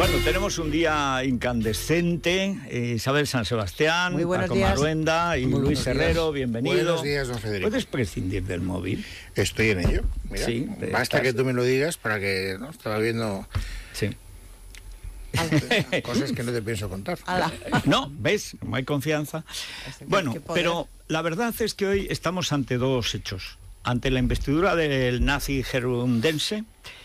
Bueno, tenemos un día incandescente. Isabel San Sebastián, Paco Maruenda y Luis Herrero, bienvenido. Buenos días, don Federico. ¿Puedes prescindir del móvil? Estoy en ello. Mira, sí, basta que tú me lo digas para que... ¿no? Estaba viendo... Sí. Cosas que no te pienso contar. No, ¿ves? No hay confianza. Bueno, pero la verdad es que hoy estamos ante dos hechos. Ante la investidura del nazi gerundense,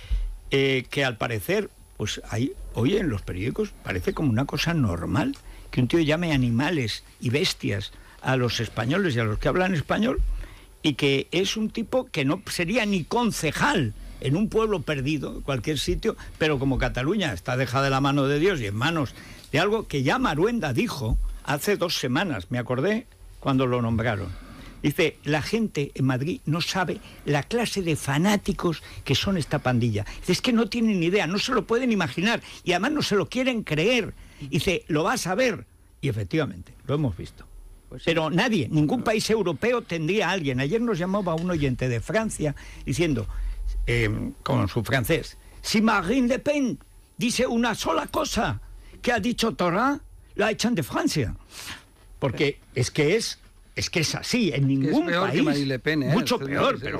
que al parecer, pues ahí, hoy en los periódicos parece como una cosa normal que un tío llame animales y bestias a los españoles y a los que hablan español, y que es un tipo que no sería ni concejal en un pueblo perdido, en cualquier sitio, pero como Cataluña está dejada de la mano de Dios y en manos de algo que ya Maruenda dijo hace 2 semanas, me acordé cuando lo nombraron. Dice, la gente en Madrid no sabe la clase de fanáticos que son esta pandilla. Dice, es que no tienen ni idea, no se lo pueden imaginar y además no se lo quieren creer. Dice, lo vas a ver. Y efectivamente, lo hemos visto. Pues pero sí. Nadie, ningún país europeo tendría a alguien. Ayer nos llamaba un oyente de Francia diciendo, con su francés, si Marine Le Pen dice una sola cosa que ha dicho Torra, la echan de Francia. Porque es que es así, en ningún país. Que Le Pen, mucho peor, pero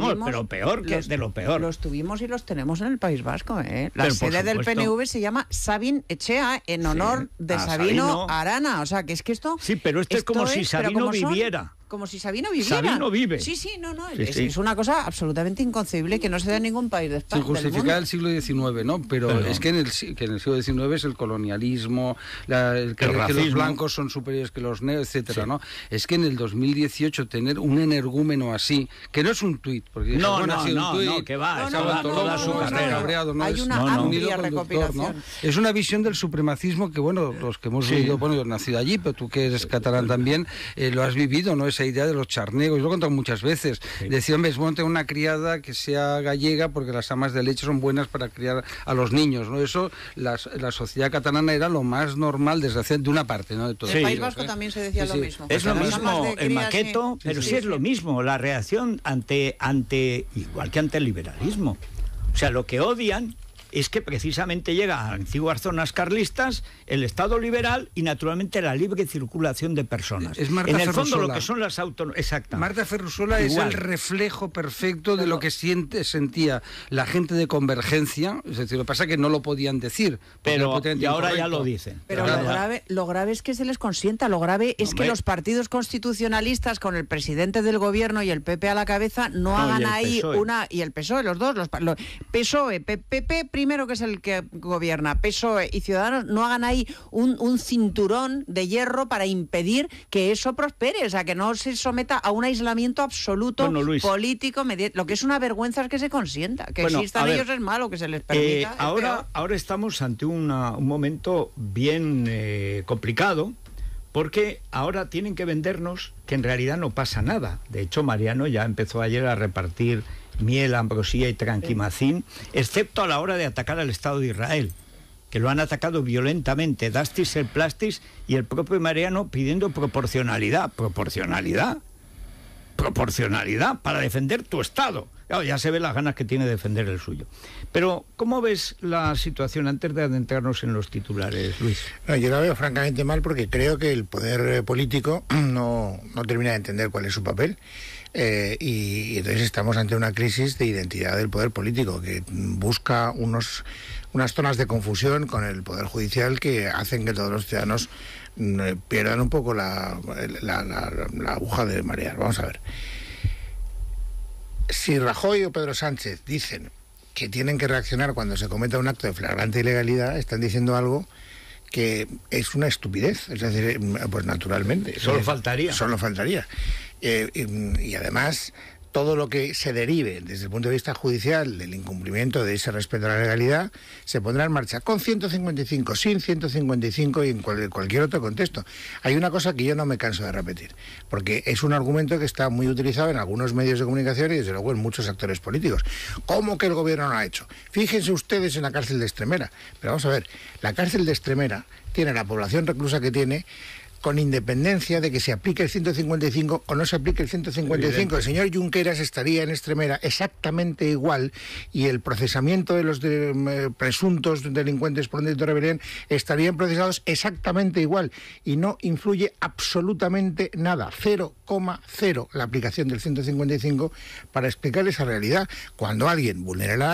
peor que de lo peor. Los tuvimos y los tenemos en el País Vasco, ¿eh? La sede del PNV se llama Sabin Echea, en honor de Sabino Arana. O sea, que es que esto... Sí, pero esto es como si Sabino viviera. Como si Sabino viviera. Sabino vive. Sí, no, es una cosa absolutamente inconcebible que no se da en ningún país de España. Se justifica el siglo XIX, ¿no? Pero es que en el siglo XIX es el colonialismo, que los blancos son superiores que los negros, etcétera, ¿no? Es que en el 2018 tener un energúmeno así, que no es un tuit, porque no, que va, toda su carrera. Hay una amplia recopilación. ¿No? Es una visión del supremacismo que, bueno, los que hemos vivido, bueno, yo he nacido allí, pero tú que eres catalán también, lo has vivido, ¿no? Esa idea de los charnegos, yo lo he contado muchas veces. Decía, hombre, es bueno tener una criada que sea gallega porque las amas de leche son buenas para criar a los niños, ¿no? Eso, la sociedad catalana era lo más normal desde hace, de una parte, ¿no? De todo. En el País Vasco también se decía lo mismo. Es lo mismo el maqueto, pero sí es lo mismo, la reacción ante igual que ante el liberalismo. O sea, lo que odian es que precisamente llega a antiguas zonas carlistas el Estado liberal y naturalmente la libre circulación de personas. Es Marta en el fondo Ferrusola. Lo que son las exactamente. Marta Ferrusola es el reflejo perfecto de lo que sentía la gente de Convergencia. Es decir, lo que pasa es que no lo podían decir. Pero y ahora ya lo dicen. Pero lo grave es que se les consienta. Lo grave es que los partidos constitucionalistas con el presidente del gobierno y el PP a la cabeza no hagan ahí una... Y el PSOE, los dos, PSOE, PP primero, que es el que gobierna, PSOE y Ciudadanos, no hagan ahí un cinturón de hierro para impedir que eso prospere, o sea, que no se someta a un aislamiento absoluto, político, lo que es una vergüenza es que se consienta, que existan ellos es malo, que se les permita. Ahora estamos ante un momento bien complicado, porque ahora tienen que vendernos que en realidad no pasa nada. De hecho, Mariano ya empezó ayer a repartir miel, ambrosía y tranquimacín, excepto a la hora de atacar al Estado de Israel, que lo han atacado violentamente, Dastis, el Plastis y el propio Mariano pidiendo proporcionalidad para defender tu Estado. Claro, ya se ve las ganas que tiene de defender el suyo. Pero, ¿cómo ves la situación antes de adentrarnos en los titulares, Luis? No, yo la veo francamente mal porque creo que el poder político no termina de entender cuál es su papel. Y entonces estamos ante una crisis de identidad del poder político que busca unas zonas de confusión con el poder judicial que hacen que todos los ciudadanos pierdan un poco la aguja de marear. Vamos a ver. Si Rajoy o Pedro Sánchez dicen que tienen que reaccionar cuando se cometa un acto de flagrante ilegalidad, están diciendo algo que es una estupidez, es decir, pues naturalmente. Solo faltaría. Y además, todo lo que se derive desde el punto de vista judicial del incumplimiento de ese respeto a la legalidad se pondrá en marcha con 155, sin 155 y en cualquier otro contexto. Hay una cosa que yo no me canso de repetir, porque es un argumento que está muy utilizado en algunos medios de comunicación y desde luego en muchos actores políticos. ¿Cómo que el gobierno no ha hecho? Fíjense ustedes en la cárcel de Extremera. Pero vamos a ver, la cárcel de Extremera tiene la población reclusa que tiene con independencia de que se aplique el 155 o no se aplique el 155. El señor Junqueras estaría en Extremera exactamente igual y el procesamiento de los presuntos delincuentes por un delito de rebelión estarían procesados exactamente igual y no influye absolutamente nada, 0,0 la aplicación del 155 para explicar esa realidad. Cuando alguien vulnera la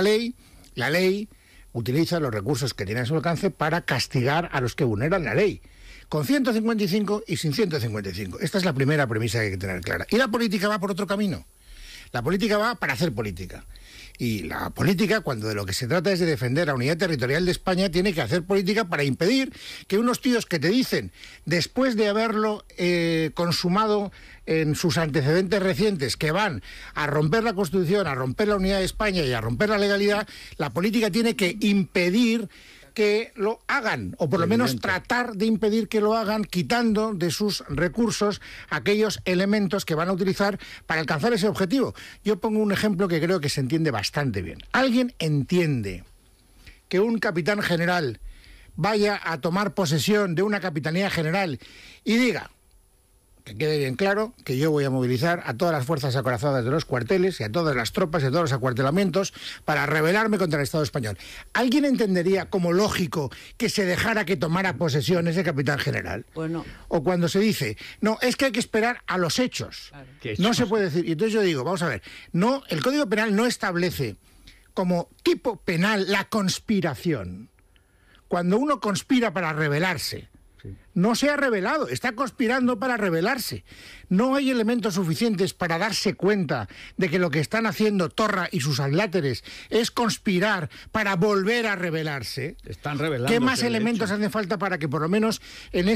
ley utiliza los recursos que tiene a su alcance para castigar a los que vulneran la ley, con 155 y sin 155. Esta es la primera premisa que hay que tener clara. Y la política va por otro camino. La política va para hacer política. Y la política, cuando de lo que se trata es de defender la unidad territorial de España, tiene que hacer política para impedir que unos tíos que te dicen, después de haberlo consumado en sus antecedentes recientes, que van a romper la Constitución, a romper la unidad de España y a romper la legalidad, la política tiene que impedir que lo hagan, o por lo menos tratar de impedir que lo hagan, quitando de sus recursos aquellos elementos que van a utilizar para alcanzar ese objetivo. Yo pongo un ejemplo que creo que se entiende bastante bien. ¿Alguien entiende que un capitán general vaya a tomar posesión de una capitanía general y diga, que quede bien claro, que yo voy a movilizar a todas las fuerzas acorazadas de los cuarteles y a todas las tropas y a todos los acuartelamientos para rebelarme contra el Estado español? ¿Alguien entendería como lógico que se dejara que tomara posesión ese capitán general? Bueno. O cuando se dice, no, es que hay que esperar a los hechos. Claro. No se puede decir. Y entonces yo digo, vamos a ver, no, el Código Penal no establece como tipo penal la conspiración. Cuando uno conspira para rebelarse, no se ha rebelado, está conspirando para rebelarse. No hay elementos suficientes para darse cuenta de que lo que están haciendo Torra y sus adláteres es conspirar para volver a rebelarse. Están rebelando. ¿Qué más elementos hacen falta para que por lo menos en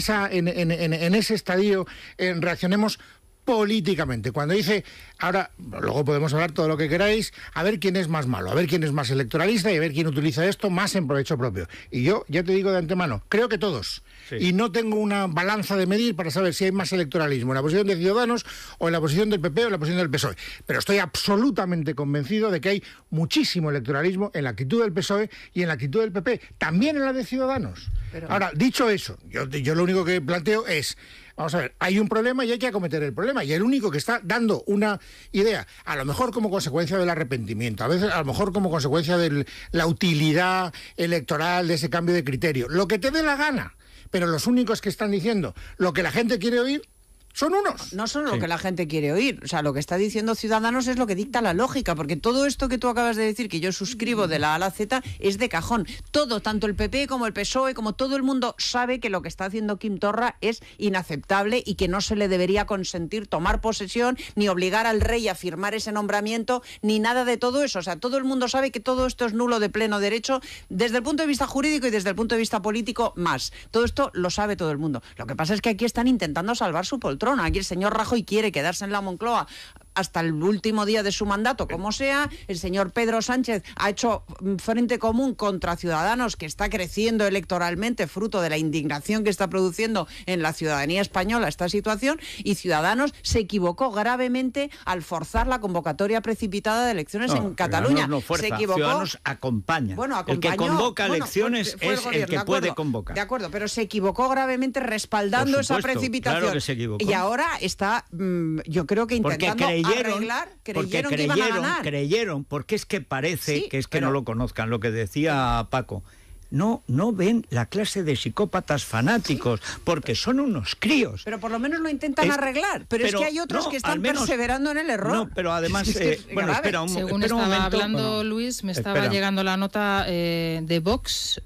ese estadio reaccionemos políticamente? Cuando dice, ahora, luego podemos hablar todo lo que queráis, a ver quién es más malo, a ver quién es más electoralista y a ver quién utiliza esto más en provecho propio. Y yo, ya te digo de antemano, creo que todos. Sí. Y no tengo una balanza de medir para saber si hay más electoralismo en la posición de Ciudadanos o en la posición del PP o en la posición del PSOE. Pero estoy absolutamente convencido de que hay muchísimo electoralismo en la actitud del PSOE y en la actitud del PP, también en la de Ciudadanos. Pero... Ahora, dicho eso, yo lo único que planteo es, vamos a ver, hay un problema y hay que acometer el problema. Y el único que está dando una idea, a lo mejor como consecuencia del arrepentimiento, a veces a lo mejor como consecuencia de la utilidad electoral de ese cambio de criterio, lo que te dé la gana, pero los únicos que están diciendo lo que la gente quiere oír son unos. No son lo que la gente quiere oír. O sea, lo que está diciendo Ciudadanos es lo que dicta la lógica, porque todo esto que tú acabas de decir, que yo suscribo de la A a la Z, es de cajón. Todo, tanto el PP como el PSOE, como todo el mundo sabe que lo que está haciendo Quim Torra es inaceptable y que no se le debería consentir tomar posesión, ni obligar al rey a firmar ese nombramiento, ni nada de todo eso. O sea, todo el mundo sabe que todo esto es nulo de pleno derecho, desde el punto de vista jurídico y desde el punto de vista político más. Todo esto lo sabe todo el mundo. Lo que pasa es que aquí están intentando salvar su poltrona. Aquí el señor Rajoy quiere quedarse en la Moncloa hasta el último día de su mandato, como sea. El señor Pedro Sánchez ha hecho frente común contra Ciudadanos, que está creciendo electoralmente, fruto de la indignación que está produciendo en la ciudadanía española esta situación, y Ciudadanos se equivocó gravemente al forzar la convocatoria precipitada de elecciones en Cataluña. No fuerza, se equivocó. Ciudadanos acompaña. Bueno, acompañó. El que convoca elecciones es el que puede convocar. De acuerdo, pero se equivocó gravemente respaldando esa precipitación. Claro que se equivocó. Y ahora está, yo creo que intentando arreglar, creyeron que iban a ganar. Creyeron, porque es que parece que es que no lo conozcan, lo que decía Paco. No ven la clase de psicópatas fanáticos, porque son unos críos. Pero por lo menos lo intentan arreglar. Pero es que hay otros que están perseverando en el error. No, pero además... bueno, espera un Según espera estaba un momento. hablando Luis, me estaba llegando la nota de Vox.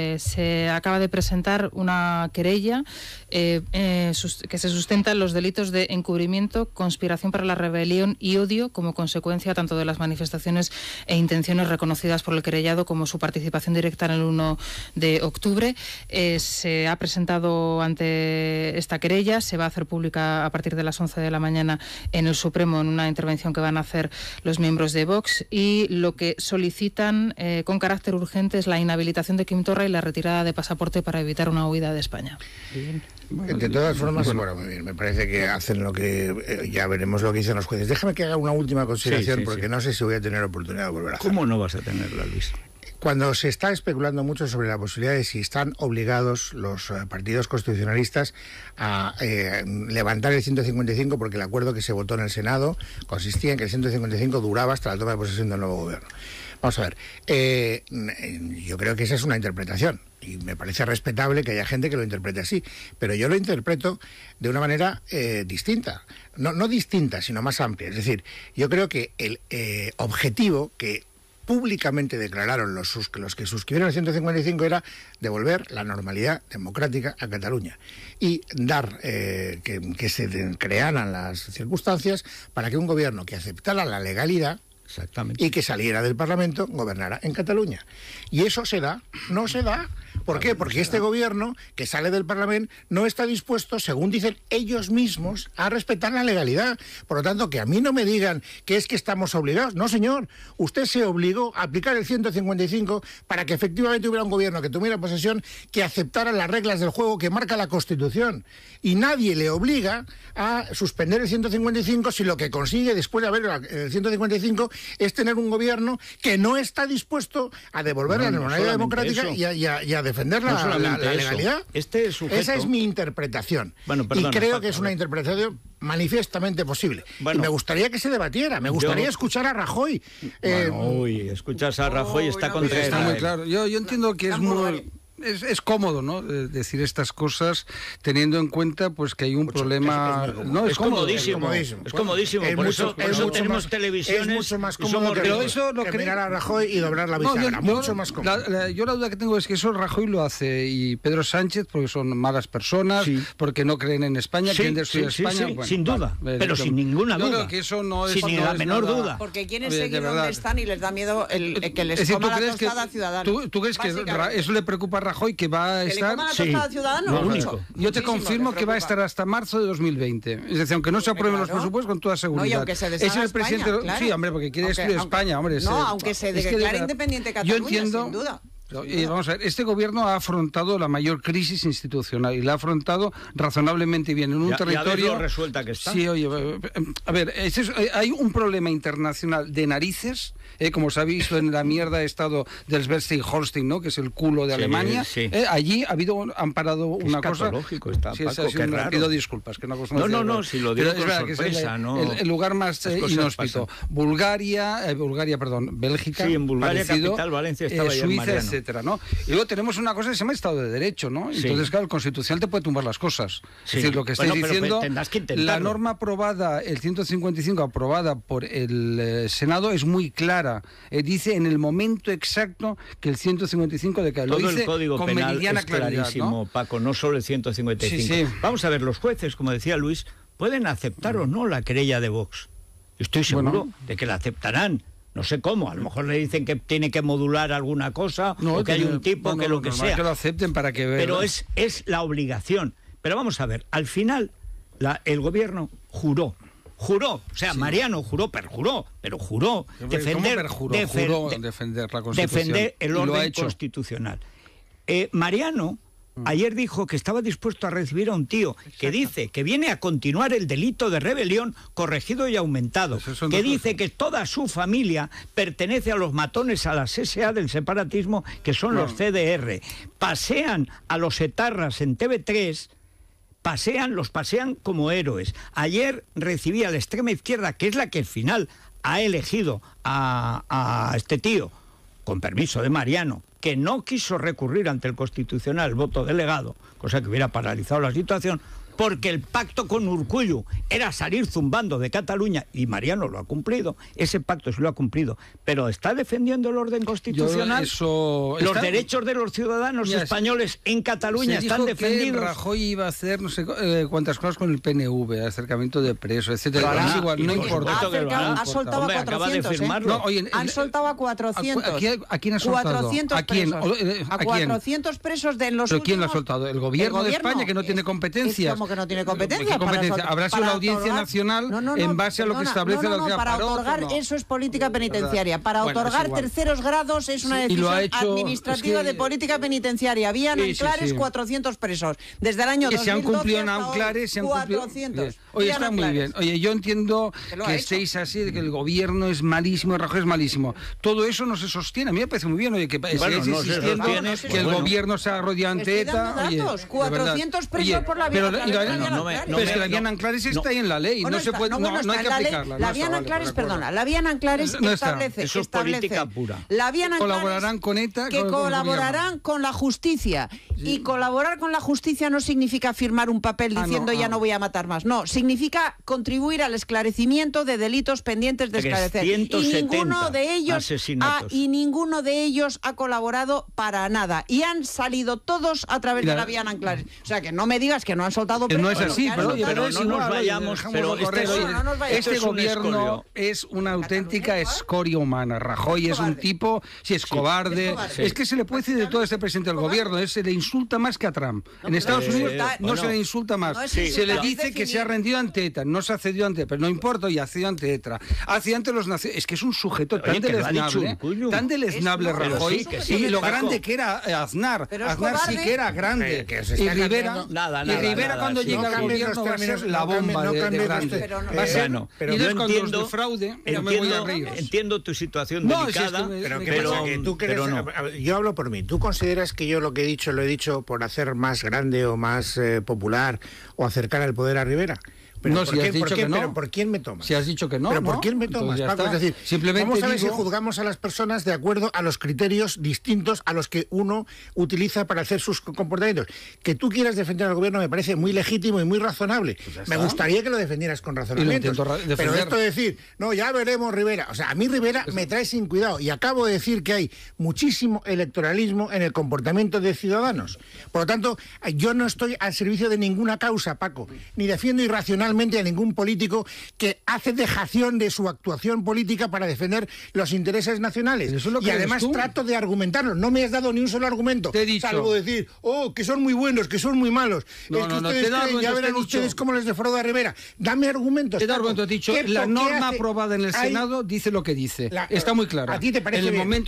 Se acaba de presentar una querella que se sustenta en los delitos de encubrimiento, conspiración para la rebelión y odio como consecuencia tanto de las manifestaciones e intenciones reconocidas por el querellado como su participación directa en el 1 de octubre. Se ha presentado ante esta querella, se va a hacer pública a partir de las 11 de la mañana en el Supremo, en una intervención que van a hacer los miembros de Vox, y lo que solicitan con carácter urgente es la inhabilitación de Quim Torra y la retirada de pasaporte para evitar una huida de España. Bien. De todas formas, bueno, muy bien. Me parece que hacen lo que... ya veremos lo que dicen los jueces. Déjame que haga una última consideración, porque no sé si voy a tener oportunidad de volver a hacer. ¿Cómo no vas a tenerla, Luis? Cuando se está especulando mucho sobre la posibilidad de si están obligados los partidos constitucionalistas a levantar el 155, porque el acuerdo que se votó en el Senado consistía en que el 155 duraba hasta la toma de posesión del nuevo gobierno. Vamos a ver, yo creo que esa es una interpretación y me parece respetable que haya gente que lo interprete así, pero yo lo interpreto de una manera distinta, no distinta, sino más amplia. Es decir, yo creo que el objetivo que públicamente declararon los que suscribieron el 155 era devolver la normalidad democrática a Cataluña y dar que se crearan las circunstancias para que un gobierno que aceptara la legalidad y que saliera del Parlamento gobernara en Cataluña. Y eso no se da. ¿Por qué? Porque este gobierno que sale del Parlamento no está dispuesto, según dicen ellos mismos, a respetar la legalidad. Por lo tanto, que a mí no me digan que es que estamos obligados. No, señor. Usted se obligó a aplicar el 155 para que efectivamente hubiera un gobierno que tuviera posesión, que aceptara las reglas del juego que marca la Constitución. Y nadie le obliga a suspender el 155 si lo que consigue después de haber el 155 es tener un gobierno que no está dispuesto a devolver la normalidad democrática y a defender la legalidad. Esa es mi interpretación. Bueno, perdona, y creo que es una interpretación manifiestamente posible. Bueno, y me gustaría que se debatiera, me gustaría escuchar a Rajoy. Escuchas a Rajoy, está contra él. Está muy claro. Yo entiendo que es muy... Es cómodo, ¿no?, decir estas cosas teniendo en cuenta pues que hay un problema. Es comodísimo. Es comodísimo. Por eso tenemos televisiones. Es mucho más cómodo, pero eso lo que mirar a Rajoy y doblar la bisagra. Mucho más cómodo. Yo la duda que tengo es que eso Rajoy lo hace y Pedro Sánchez porque son malas personas, porque no creen en España, quieren destruir España. Bueno, sin duda, pero sin ninguna duda. Yo creo que eso no es sin la menor duda. Porque quieren seguir donde están y les da miedo que les coma la tostada ciudadana. ¿Tú crees que eso le preocupa a Rajoy, que va a estar? Yo te confirmo que va a estar hasta marzo de 2020. Es decir, aunque no se aprueben los presupuestos, con toda seguridad. Y aunque se deshaga España, claro. Sí, hombre, porque quiere destruir España, hombre. Aunque se declare independiente Cataluña, yo entiendo, sin duda. Vamos a ver, este gobierno ha afrontado la mayor crisis institucional y la ha afrontado razonablemente bien en un territorio. Ya resuelta que está. Sí, oye, a ver, hay un problema internacional de narices, como se ha visto en la mierda estado del Schleswig-Holstein, ¿no?, que es el culo de Alemania. Sí. Allí han parado una cosa. Está, sí, Paco, qué raro. Pido disculpas, que una cosa no, si lo digo con sorpresa, el lugar más inhóspito. Bélgica. Sí, en Bulgaria capital, Valencia estaba Suiza, etcétera, ¿no? Y luego tenemos una cosa que se llama Estado de Derecho, ¿no? Entonces, claro, el Constitucional te puede tumbar las cosas. Es decir, lo que estáis diciendo, la norma aprobada, el 155 aprobada por el Senado es muy clara. Dice en el momento exacto que el 155 decae. Todo lo dice el Código con Penal meridiana es claridad, clarísimo, ¿no, Paco? No solo el 155. Sí. Vamos a ver, los jueces, como decía Luis, pueden aceptar o no la querella de Vox. Estoy seguro de que la aceptarán. No sé cómo, a lo mejor le dicen que tiene que modular alguna cosa, o que hay un tipo que lo que sea. Que lo acepten para que vean. Pero es la obligación. Pero vamos a ver, al final el gobierno juró, o sea, Mariano juró defender la Constitución. Defender el orden constitucional. Mariano ayer dijo que estaba dispuesto a recibir a un tío que dice que viene a continuar el delito de rebelión corregido y aumentado, que dice que toda su familia pertenece a los matones, a las SA del separatismo, que son los CDR. Pasean a los etarras en TV3, los pasean como héroes. Ayer recibí a la extrema izquierda, que es la que al final ha elegido a este tío, con permiso de Mariano, que no quiso recurrir ante el Constitucional el voto delegado, cosa que hubiera paralizado la situación, porque el pacto con Urkullu era salir zumbando de Cataluña, y Mariano lo ha cumplido, ese pacto sí lo ha cumplido, pero ¿está defendiendo el orden constitucional? Los derechos de los ciudadanos españoles en Cataluña están defendidos. Que Rajoy iba a hacer no sé cuántas cosas con el PNV, acercamiento de presos, etcétera. Es igual, no importa. Ha soltado a 400, han soltado a 400. ¿A quién ha soltado? 400 presos. A 400 presos de los últimos... ¿Pero quién lo ha soltado? ¿El gobierno de España, que no tiene competencia? ¿Cómo que no tiene competencia? Habrá sido la Audiencia Nacional en base a lo que establece la Audiencia. Para otorgar eso es política penitenciaria. Para otorgar terceros grados es una decisión administrativa de política penitenciaria. Habían Anclares 400 presos. Desde el año 2012 se han cumplido en Anclares, se han cumplido 400. Oye, está muy bien. Oye, yo entiendo que estéis así, de que el gobierno es malísimo, Rajoy es malísimo. Todo eso no se sostiene. A mí me parece muy bien, oye, que sigáis insistiendo que el gobierno se ha arrodillado ante ETA. 400 presos por la vía Anclares. Pero es que la vía Anclares está ahí en la ley, no se puede, no hay que aplicarla. La vía Anclares, perdona, la vía Anclares establece. Eso es política pura. La vía Anclares colaborarán con ETA, que colaborarán con la justicia. Y colaborar con la justicia no significa firmar un papel diciendo ya no voy a matar más. No, significa contribuir al esclarecimiento de delitos pendientes de esclarecer. Y ninguno de ellos ha colaborado para nada. Y han salido todos a través de la vía Anclares. O sea, que no me digas que no han soltado presos. No es así, pero no nos vayamos. Pero este gobierno es una auténtica escoria humana. Rajoy es un tipo, si es cobarde. Es que se le puede decir de todo este presidente del gobierno, se le insulta más que a Trump. En Estados Unidos no se le insulta más. Se le dice que se ha rendido ante ETA, no se ha cedido ante ETA, pero no importa, y ha cedido ante ETA. Ha cedido ante los nacionales. Es que es un sujeto tan deleznable Rajoy, y lo grande que era Aznar. Aznar sí que era grande. Y Rivera cuando llega al gobierno va a ser la bomba de grande. Va a ser, y entonces cuando los defraude, no me voy a reír. Entiendo tu situación delicada, pero yo hablo por mí. ¿Tú consideras que yo lo que he dicho lo he dicho por hacer más grande o más popular o acercar al poder a Rivera? Pero no, si has dicho que no. ¿Pero por quién me tomas? Si has dicho que no, ¿Pero por quién me tomas, Paco? Es decir, simplemente vamos a ver si juzgamos a las personas de acuerdo a los criterios distintos a los que uno utiliza para hacer sus comportamientos. Que tú quieras defender al gobierno me parece muy legítimo y muy razonable. Pues me gustaría que lo defendieras con razonamientos. Pero esto de decir, no, ya veremos Rivera. O sea, a mí Rivera me trae sin cuidado. Y acabo de decir que hay muchísimo electoralismo en el comportamiento de ciudadanos. Por lo tanto, yo no estoy al servicio de ninguna causa, Paco. Ni defiendo irracionalmente a ningún político que hace dejación de su actuación política para defender los intereses nacionales. Y además trato de argumentarlo. No me has dado ni un solo argumento, salvo decir, que son muy buenos, que son muy malos. Ya verán ustedes cómo les defrauda a Rivera. Dame argumentos. Te he dado argumentos. He dicho, la norma aprobada en el Senado dice lo que dice. Está muy claro. ¿A ti te parece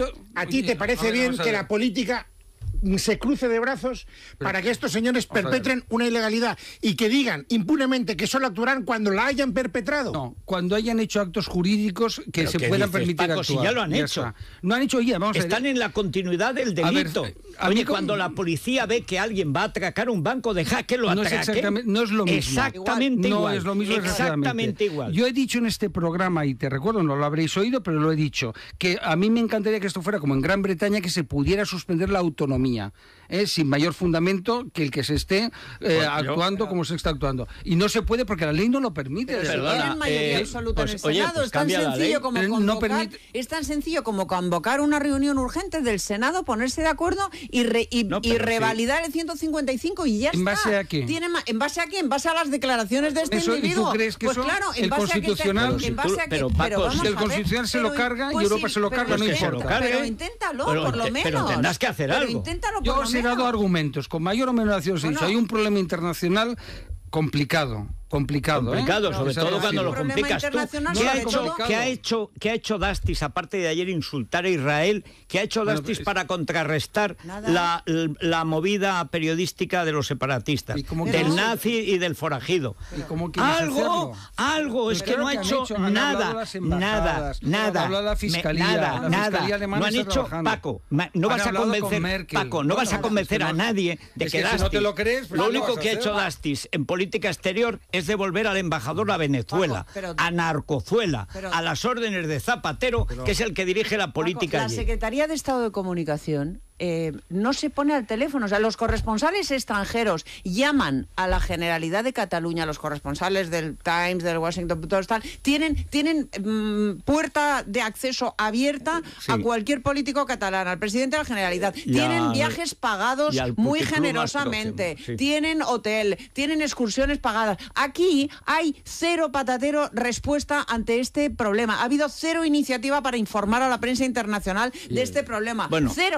bien que la política se cruce de brazos para que estos señores perpetren una ilegalidad y que digan impunemente que solo actuarán cuando la hayan perpetrado? No, cuando hayan hecho actos jurídicos que se puedan permitir Paco, actuar. Si ya lo han hecho. No han hecho ya, vamos a ver. Están en la continuidad del delito. Cuando la policía ve que alguien va a atracar un banco, deja que lo atraque. No es lo mismo. Exactamente igual. No es lo mismo exactamente igual. Yo he dicho en este programa, y te recuerdo, no lo habréis oído, pero lo he dicho, que a mí me encantaría que esto fuera como en Gran Bretaña, que se pudiera suspender la autonomía. Sin mayor fundamento que el que se esté actuando como se está actuando. Y no se puede porque la ley no lo permite. Tienen mayoría absoluta en el Senado. Es tan sencillo como convocar una reunión urgente del Senado, ponerse de acuerdo y revalidar el 155 y ya está. ¿En base a qué? ¿En base a qué? En base a las declaraciones de este individuo. ¿Y tú crees que pues eso claro, el Constitucional? Pero Paco, si el Constitucional se lo carga y Europa se lo carga, no importa. Pero inténtalo, por lo menos. Pero tendrás que hacer algo. Inténtalo, yo os he dado argumentos, con mayor o menor acción se dicho. Hay un problema internacional complicado, sobre todo cuando lo complicas tú. ¿Qué ha hecho Dastis, aparte de ayer insultar a Israel? ¿Qué ha hecho Dastis para contrarrestar la movida periodística de los separatistas, del nazi y del forajido? Algo, es que no ha hecho nada. Habla la Fiscalía, no han hecho, Paco, no vas a convencer, Paco, no vas a convencer a nadie de que Dastis, si no te lo crees, lo único que ha hecho Dastis en política exterior es devolver al embajador a Venezuela, a Narcozuela, a las órdenes de Zapatero, que es el que dirige la política allí. La Secretaría de Estado de Comunicación no se pone al teléfono. O sea, los corresponsales extranjeros llaman a la Generalidad de Cataluña, los corresponsales del Times, del Washington Post, tienen puerta de acceso abierta a cualquier político catalán, al presidente de la Generalidad. Tienen viajes pagados muy generosamente, tienen hotel, tienen excursiones pagadas. Aquí hay cero patatero respuesta ante este problema. Ha habido cero iniciativa para informar a la prensa internacional de este problema. Cero. O sea, es que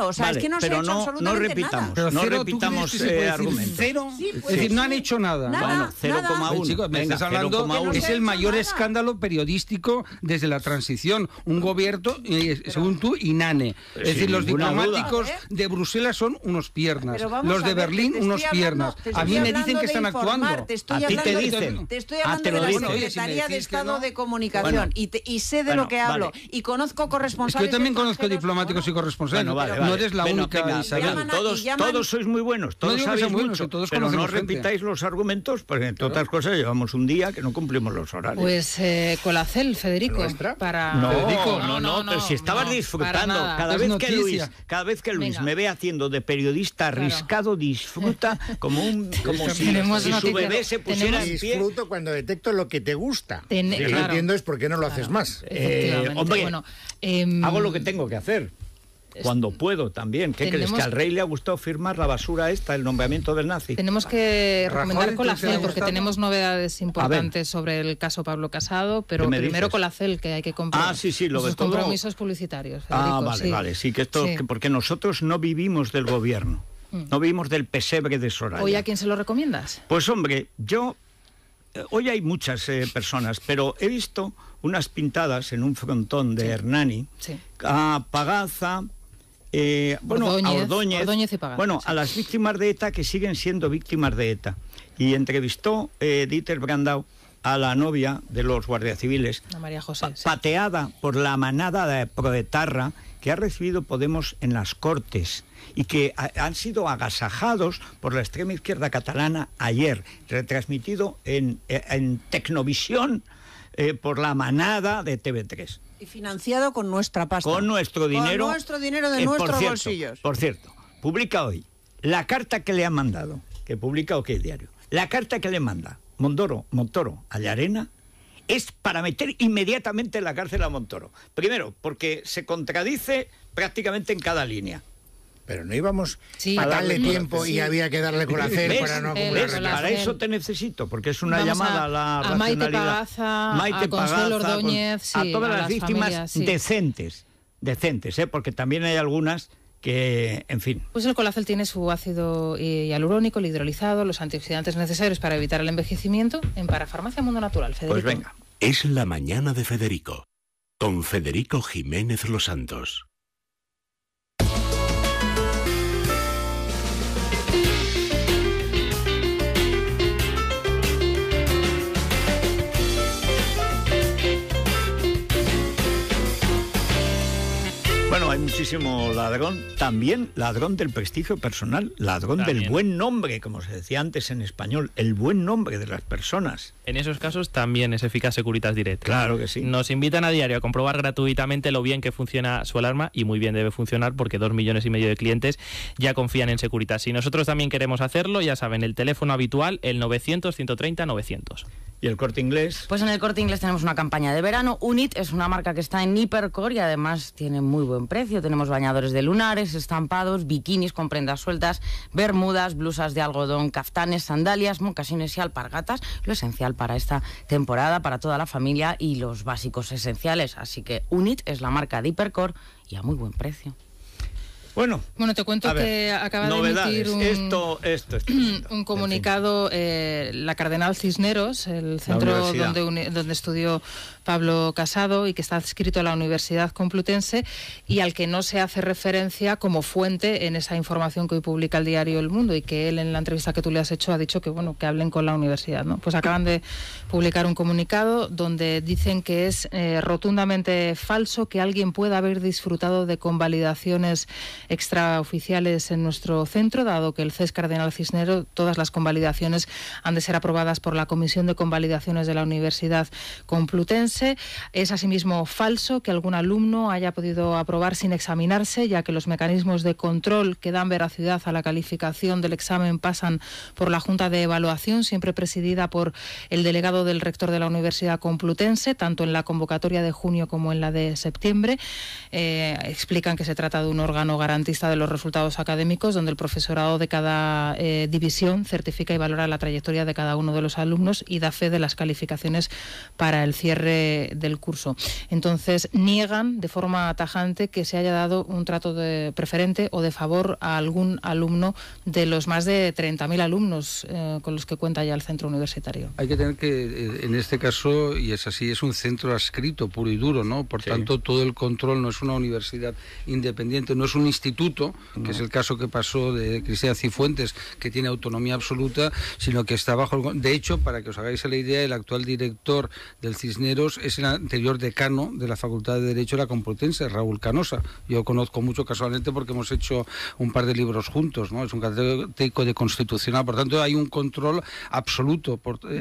que no se ha hecho absolutamente repitamos, nada. no repitamos argumentos. ¿Cero? Sí, es decir, no han hecho nada. Bueno, 0,1. Chicos, me estás hablando, 0,1. es el mayor nada. escándalo periodístico desde la transición. Un gobierno, según tú, inane. Es decir, los diplomáticos de Bruselas son unos piernas, los de Berlín unos piernas. A mí me dicen que están actuando. A ti te dicen. Te estoy hablando de la Secretaría de Estado de Comunicación y sé de lo que hablo y conozco corresponsales. Yo también conozco extranjeros, diplomáticos y corresponsales. No eres la única, Isabel. Todos sois muy buenos, todos sabéis mucho, pero no repitáis los argumentos, porque entre otras cosas llevamos un día que no cumplimos los horarios. Pues Colacel, Federico, para... No, pero si estabas disfrutando, cada vez que Luis me ve haciendo de periodista arriscado, disfruta como si su bebé se pusiera en pie. Disfruto cuando detecto lo que te gusta. Lo que no entiendo es por qué no lo haces más. Hombre, hago lo que tengo que hacer. Cuando puedo también. ¿Qué crees? ¿Que al rey le ha gustado firmar la basura esta, el nombramiento del nazi? Tenemos que recomendar Colacel porque tenemos novedades importantes sobre el caso Pablo Casado, pero primero Colacel, que hay que comprar sus compromisos publicitarios. Federico, vale. Sí, que esto, porque nosotros no vivimos del gobierno, no vivimos del pesebre de Soraya. ¿Hoy a quién se lo recomiendas? Pues hombre, hoy hay muchas personas, pero he visto unas pintadas en un frontón de Hernani, a Pagaza, a Ordóñez y Pagaza, bueno, a las víctimas de ETA que siguen siendo víctimas de ETA. Y entrevistó Dieter Brandau a la novia de los guardias civiles, María José, pateada por la manada de proetarra que ha recibido Podemos en las Cortes y que han sido agasajados por la extrema izquierda catalana ayer, retransmitido en Tecnovisión por la manada de TV3. Y financiado con nuestra pasta. Con nuestro dinero. Con nuestro dinero de nuestros bolsillos. Por cierto, publica hoy la carta que le han mandado, que publica OK Diario, la carta que le manda Montoro a Llarena es para meter inmediatamente en la cárcel a Montoro. Primero, porque se contradice prácticamente en cada línea. Pero no íbamos a darle tiempo y había que darle Colacel para no acumular. Para eso te necesito, porque es una llamada a la racionalidad. Maite Pagaza, a Consuelo Ordóñez, a todas las víctimas decentes, porque también hay algunas que, en fin. Pues el Colacel tiene su ácido hialurónico, el hidrolizado, los antioxidantes necesarios para evitar el envejecimiento en Parafarmacia Mundo Natural. Federico. Pues venga. Es la mañana de Federico, con Federico Jiménez Los Santos. Bueno, hay muchísimo ladrón, también ladrón del prestigio personal, ladrón del buen nombre, como se decía antes en español, el buen nombre de las personas. En esos casos también es eficaz Securitas Direct. Claro que sí. Nos invitan a diario a comprobar gratuitamente lo bien que funciona su alarma, y muy bien debe funcionar porque 2,5 millones de clientes ya confían en Securitas. Si nosotros también queremos hacerlo, ya saben, el teléfono habitual, el 900-130-900. ¿Y el Corte Inglés? Pues en el Corte Inglés tenemos una campaña de verano. Unit es una marca que está en Hipercore y además tiene muy buen precio. Tenemos bañadores de lunares, estampados, bikinis con prendas sueltas, bermudas, blusas de algodón, caftanes, sandalias, mocasines y alpargatas. Lo esencial para esta temporada, para toda la familia y los básicos esenciales. Así que Unit es la marca de Hipercore y a muy buen precio. Bueno, te cuento que acaba de emitir un comunicado la Cardenal Cisneros, el centro donde estudió Pablo Casado y que está adscrito a la Universidad Complutense y al que no se hace referencia como fuente en esa información que hoy publica el diario El Mundo, y que él en la entrevista que tú le has hecho ha dicho que que hablen con la universidad, ¿no? Pues acaban de publicar un comunicado donde dicen que es rotundamente falso que alguien pueda haber disfrutado de convalidaciones extraoficiales en nuestro centro, dado que el CES Cardenal Cisneros, todas las convalidaciones han de ser aprobadas por la Comisión de Convalidaciones de la Universidad Complutense. Es asimismo falso que algún alumno haya podido aprobar sin examinarse, ya que los mecanismos de control que dan veracidad a la calificación del examen pasan por la Junta de Evaluación, siempre presidida por el delegado del rector de la Universidad Complutense, tanto en la convocatoria de junio como en la de septiembre. Explican que se trata de un órgano garantista garantista de los resultados académicos, donde el profesorado de cada división certifica y valora la trayectoria de cada uno de los alumnos y da fe de las calificaciones para el cierre del curso. Entonces, niegan de forma tajante que se haya dado un trato preferente o de favor a algún alumno de los más de 30.000 alumnos con los que cuenta ya el centro universitario. Hay que tener que, en este caso, y es así, es un centro adscrito, puro y duro, ¿no? Por tanto, todo el control, no es una universidad independiente, no es un instituto, que es el caso que pasó de Cristina Cifuentes, que tiene autonomía absoluta, sino que está bajo el... De hecho, para que os hagáis la idea, el actual director del Cisneros es el anterior decano de la Facultad de Derecho de la Complutense, Raúl Canosa. Yo conozco mucho casualmente porque hemos hecho un par de libros juntos, ¿no? Es un catedrático de Constitucional, por tanto hay un control absoluto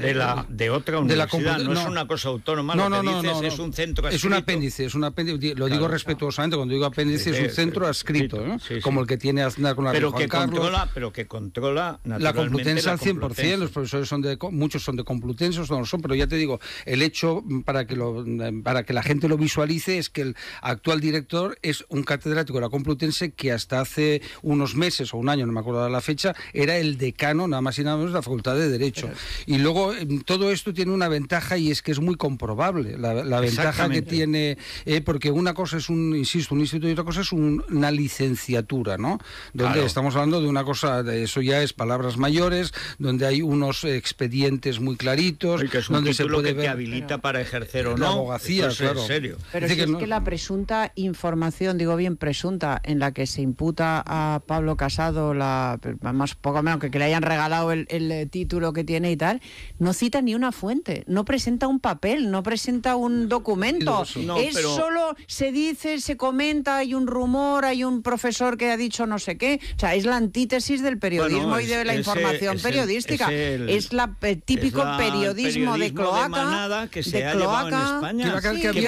de otra universidad, no es una cosa autónoma, es un centro adscrito. Es un apéndice, lo digo respetuosamente, cuando digo apéndice es un centro adscrito, ¿no? Como el que tiene Aznar con la Rey Juan Carlos. Pero que controla la Complutense al 100%, los profesores muchos son de Complutense, otros no lo son, pero ya te digo, el hecho para que la gente lo visualice es que el actual director es un catedrático de la Complutense que hasta hace unos meses o un año, no me acuerdo de la fecha, era el decano, nada más y nada menos, de la Facultad de Derecho. Y luego todo esto tiene una ventaja y es que es muy comprobable la ventaja que tiene, porque una cosa es un instituto y otra cosa es una licenciatura, ¿no? Donde estamos hablando de una cosa, eso ya es palabras mayores, donde hay unos expedientes muy claritos, que es un donde título se puede que ver te habilita para ejercer o no. La abogacía, claro. En serio. Pero si es que la presunta información, digo bien presunta, en la que se imputa a Pablo Casado, más poco menos que le hayan regalado el título que tiene y tal, no cita ni una fuente, no presenta un papel, no presenta un documento. Solo se dice, se comenta, hay un rumor, hay un profesor que ha dicho no sé qué. O sea, es la antítesis del periodismo y de la información periodística. Es el típico periodismo de cloaca, que se ha llevado en España,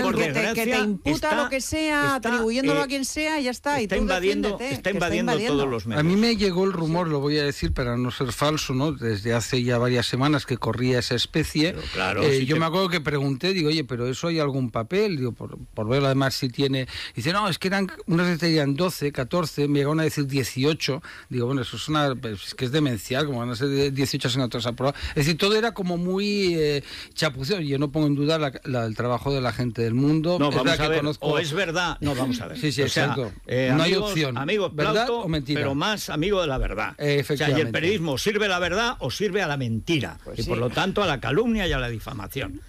que te imputa lo que sea, atribuyéndolo a quien sea y ya está. Está invadiendo todos los medios. A mí me llegó el rumor, lo voy a decir para no ser falso, ¿no? Desde hace ya varias semanas que corría esa especie. Yo me acuerdo que pregunté, digo, oye, pero ¿eso hay algún papel? Digo, por ver además si tiene... Dice, no, es que eran, unas decían 12, 14, me llegaron a decir 18. Digo, bueno, eso es que es demencial, como van a ser 18 asignaturas aprobadas. Es decir, todo era como muy chapucero. Yo no pongo en duda el trabajo de la gente del mundo. No, vamos a ver, o es verdad, no, vamos a ver. Sí, exacto. No hay opción. Amigos, ¿verdad Plauto, o mentira? Pero más amigo de la verdad. Efectivamente. Y el periodismo sirve a la verdad o sirve a la mentira. Pues y por lo tanto a la calumnia y a la difamación.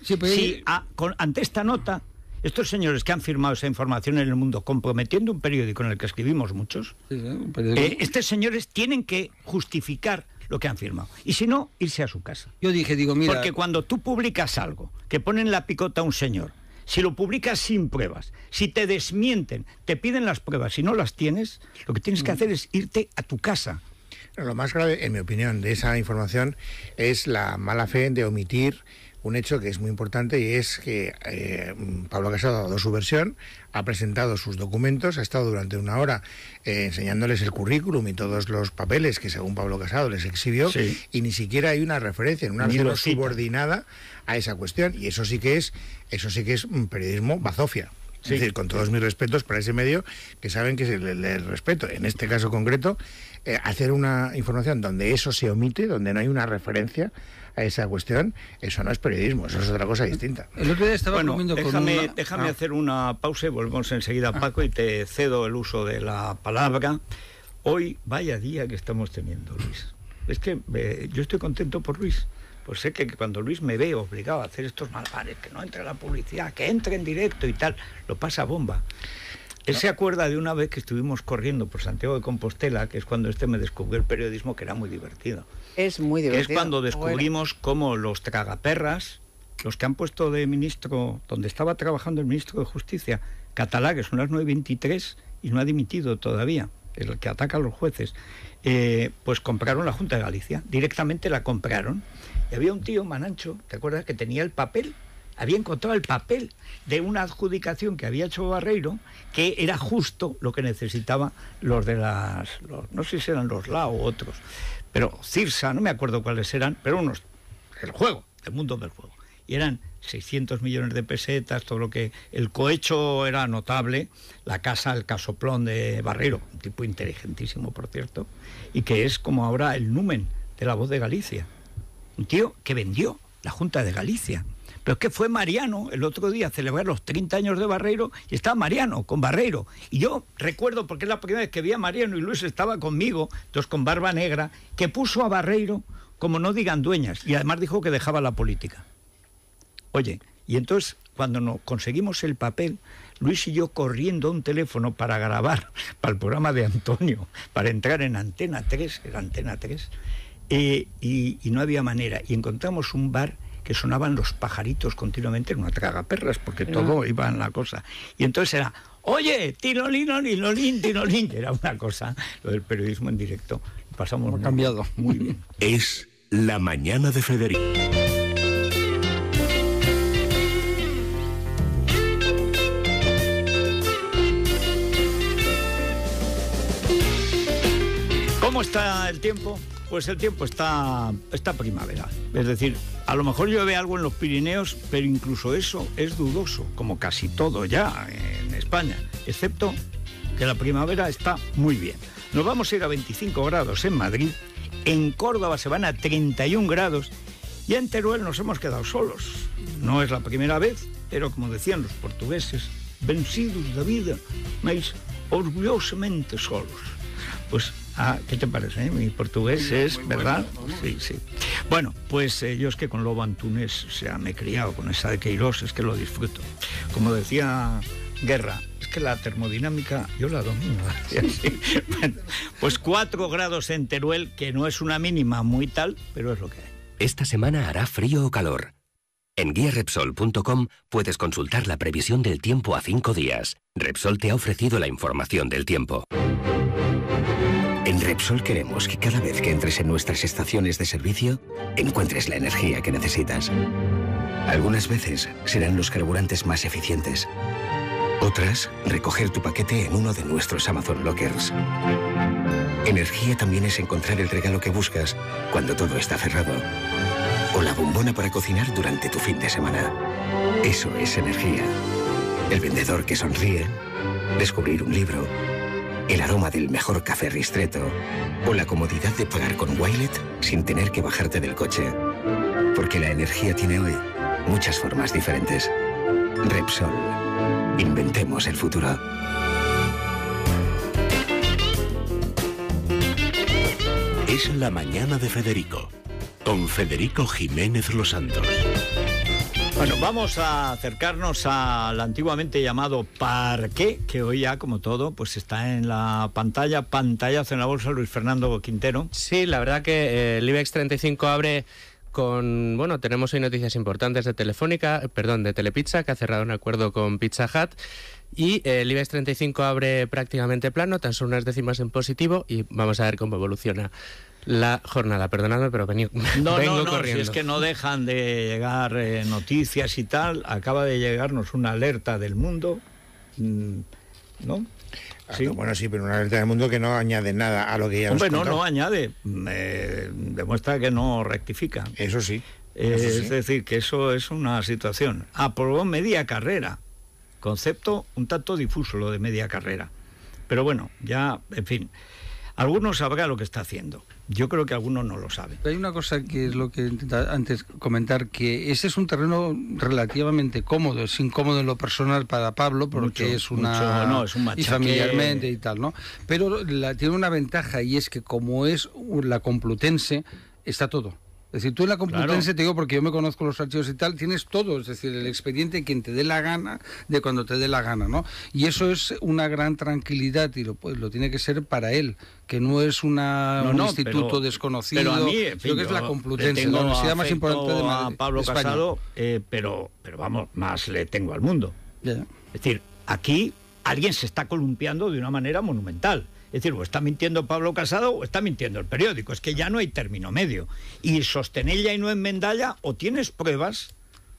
Ante esta nota, estos señores que han firmado esa información en El Mundo, comprometiendo un periódico en el que escribimos muchos, estos señores tienen que justificar lo que han firmado. Y si no, irse a su casa. Yo digo, mira... Porque cuando tú publicas algo, que ponen la picota a un señor, si lo publicas sin pruebas, si te desmienten, te piden las pruebas, si no las tienes, lo que tienes que hacer es irte a tu casa. Lo más grave, en mi opinión, de esa información es la mala fe de omitir un hecho que es muy importante, y es que Pablo Casado ha dado su versión, ha presentado sus documentos, ha estado durante una hora enseñándoles el currículum y todos los papeles que según Pablo Casado les exhibió, y ni siquiera hay una referencia en una artículo subordinada a esa cuestión, y eso sí que es un periodismo bazofia. Es decir, con todos mis respetos para ese medio, que saben que les respeto. En este caso concreto, hacer una información donde eso se omite, donde no hay una referencia a esa cuestión, eso no es periodismo, eso es otra cosa distinta. El otro día estaba comiendo déjame hacer una pausa y volvemos enseguida, Paco, y te cedo el uso de la palabra. Hoy, vaya día que estamos teniendo, Luis. Es que yo estoy contento por Luis. Pues sé que cuando Luis me ve obligado a hacer estos malabares, que no entre la publicidad, que entre en directo y tal, lo pasa bomba. Él se acuerda de una vez que estuvimos corriendo por Santiago de Compostela, que es cuando me descubrió el periodismo, que era muy divertido. Es muy divertido. Que es cuando descubrimos cómo los tragaperras, los que han puesto de ministro, donde estaba trabajando el ministro de Justicia, Catalá, que son las 9:23 y no ha dimitido todavía, el que ataca a los jueces, pues compraron la Junta de Galicia, directamente la compraron. Y había un tío, Manancho, ¿te acuerdas? Que tenía el papel, había encontrado el papel de una adjudicación que había hecho Barreiro, que era justo lo que necesitaban los de no sé si eran los LAO o otros, pero Cirsa, no me acuerdo cuáles eran, pero unos del juego, del mundo del juego. y eran 600 millones de pesetas, todo lo que... El cohecho era notable, la casa, el casoplón de Barreiro, un tipo inteligentísimo, por cierto, y que es como ahora el numen de La Voz de Galicia. Un tío que vendió la Junta de Galicia. Pero es que fue Mariano el otro día a celebrar los 30 años de Barreiro y estaba Mariano con Barreiro. Y yo recuerdo, porque es la primera vez que vi a Mariano y Luis estaba conmigo, entonces con barba negra, que puso a Barreiro como no digan dueñas, y además dijo que dejaba la política. Oye, y entonces cuando nos conseguimos el papel, Luis y yo corriendo a un teléfono para grabar para el programa de Antonio, para entrar en Antena 3, era Antena 3, y no había manera. Y encontramos un bar que sonaban los pajaritos continuamente, en una tragaperras, porque todo iba en la cosa. Y entonces era, oye, tirolino, lilolín, tirolín, era una cosa, lo del periodismo en directo. Pasamos muy, cambiado. Muy bien. Es La Mañana de Federico. ¿Cómo está el tiempo? Pues el tiempo está primaveral. Es decir, a lo mejor llueve algo en los Pirineos, pero incluso eso es dudoso, como casi todo ya en España, excepto que la primavera está muy bien. Nos vamos a ir a 25 grados en Madrid, en Córdoba se van a 31 grados y en Teruel nos hemos quedado solos. No es la primera vez, pero como decían los portugueses, vencidos de vida, mas orgullosamente solos. Pues, ¿qué te parece? Mi portugués es, ¿verdad? Sí, sí. Bueno, pues yo es que con Lobo Antunes, o sea, me he criado con esa de Queirós, es que lo disfruto. Como decía Guerra, es que la termodinámica yo la domino. Así. Bueno, pues 4 grados en Teruel, que no es una mínima muy tal, pero es lo que hay. Esta semana hará frío o calor. En guiarepsol.com puedes consultar la previsión del tiempo a 5 días. Repsol te ha ofrecido la información del tiempo. En Repsol queremos que cada vez que entres en nuestras estaciones de servicio, encuentres la energía que necesitas. Algunas veces serán los carburantes más eficientes. Otras, recoger tu paquete en uno de nuestros Amazon Lockers. Energía también es encontrar el regalo que buscas cuando todo está cerrado. O la bombona para cocinar durante tu fin de semana. Eso es energía. El vendedor que sonríe, descubrir un libro, el aroma del mejor café Ristretto o la comodidad de pagar con Wilet sin tener que bajarte del coche. Porque la energía tiene hoy muchas formas diferentes. Repsol. Inventemos el futuro. Es La Mañana de Federico, con Federico Jiménez Los Santos. Bueno, vamos a acercarnos al antiguamente llamado parqué, que hoy ya, como todo, pues está en la pantalla, pantallazo en la bolsa. Luis Fernando Quintero. Sí, la verdad que el IBEX 35 abre con, bueno, tenemos hoy noticias importantes de de Telepizza, que ha cerrado un acuerdo con Pizza Hut. Y el IBEX 35 abre prácticamente plano, tan solo unas décimas en positivo, y vamos a ver cómo evoluciona la jornada. Perdonadme, pero vengo corriendo. Si es que no dejan de llegar noticias y tal. Acaba de llegarnos una alerta del mundo, ¿no? ¿Sí? Bueno, sí, pero una alerta del mundo que no añade nada a lo que ya nos contó. No añade, demuestra que no rectifica. Eso sí. Es decir, que eso es una situación. Aprobó media carrera, concepto un tanto difuso lo de media carrera. Pero bueno, ya, en fin, algunos sabrá lo que está haciendo. Yo creo que algunos no lo saben. Hay una cosa que es lo que intentaba antes comentar, que ese es un terreno relativamente cómodo, es incómodo en lo personal para Pablo, porque es un machaque, y familiarmente y tal, ¿no? Pero tiene una ventaja, y es que como es la Complutense, está todo. Es decir, tú en la Complutense, claro, te digo porque yo me conozco los archivos y tal, tienes todo, es decir, el expediente quien te dé la gana de cuando te dé la gana, ¿no? Y eso es una gran tranquilidad y lo tiene que ser para él, que no es un instituto desconocido, pero a mí, creo que es la Complutense, la universidad más importante de Madrid, a Pablo España. Casado, pero vamos, más le tengo al mundo. Yeah. Es decir, aquí alguien se está columpiando de una manera monumental. Es decir, o está mintiendo Pablo Casado o está mintiendo el periódico. Es que ya no hay término medio. Y sostenella y no enmendalla, o tienes pruebas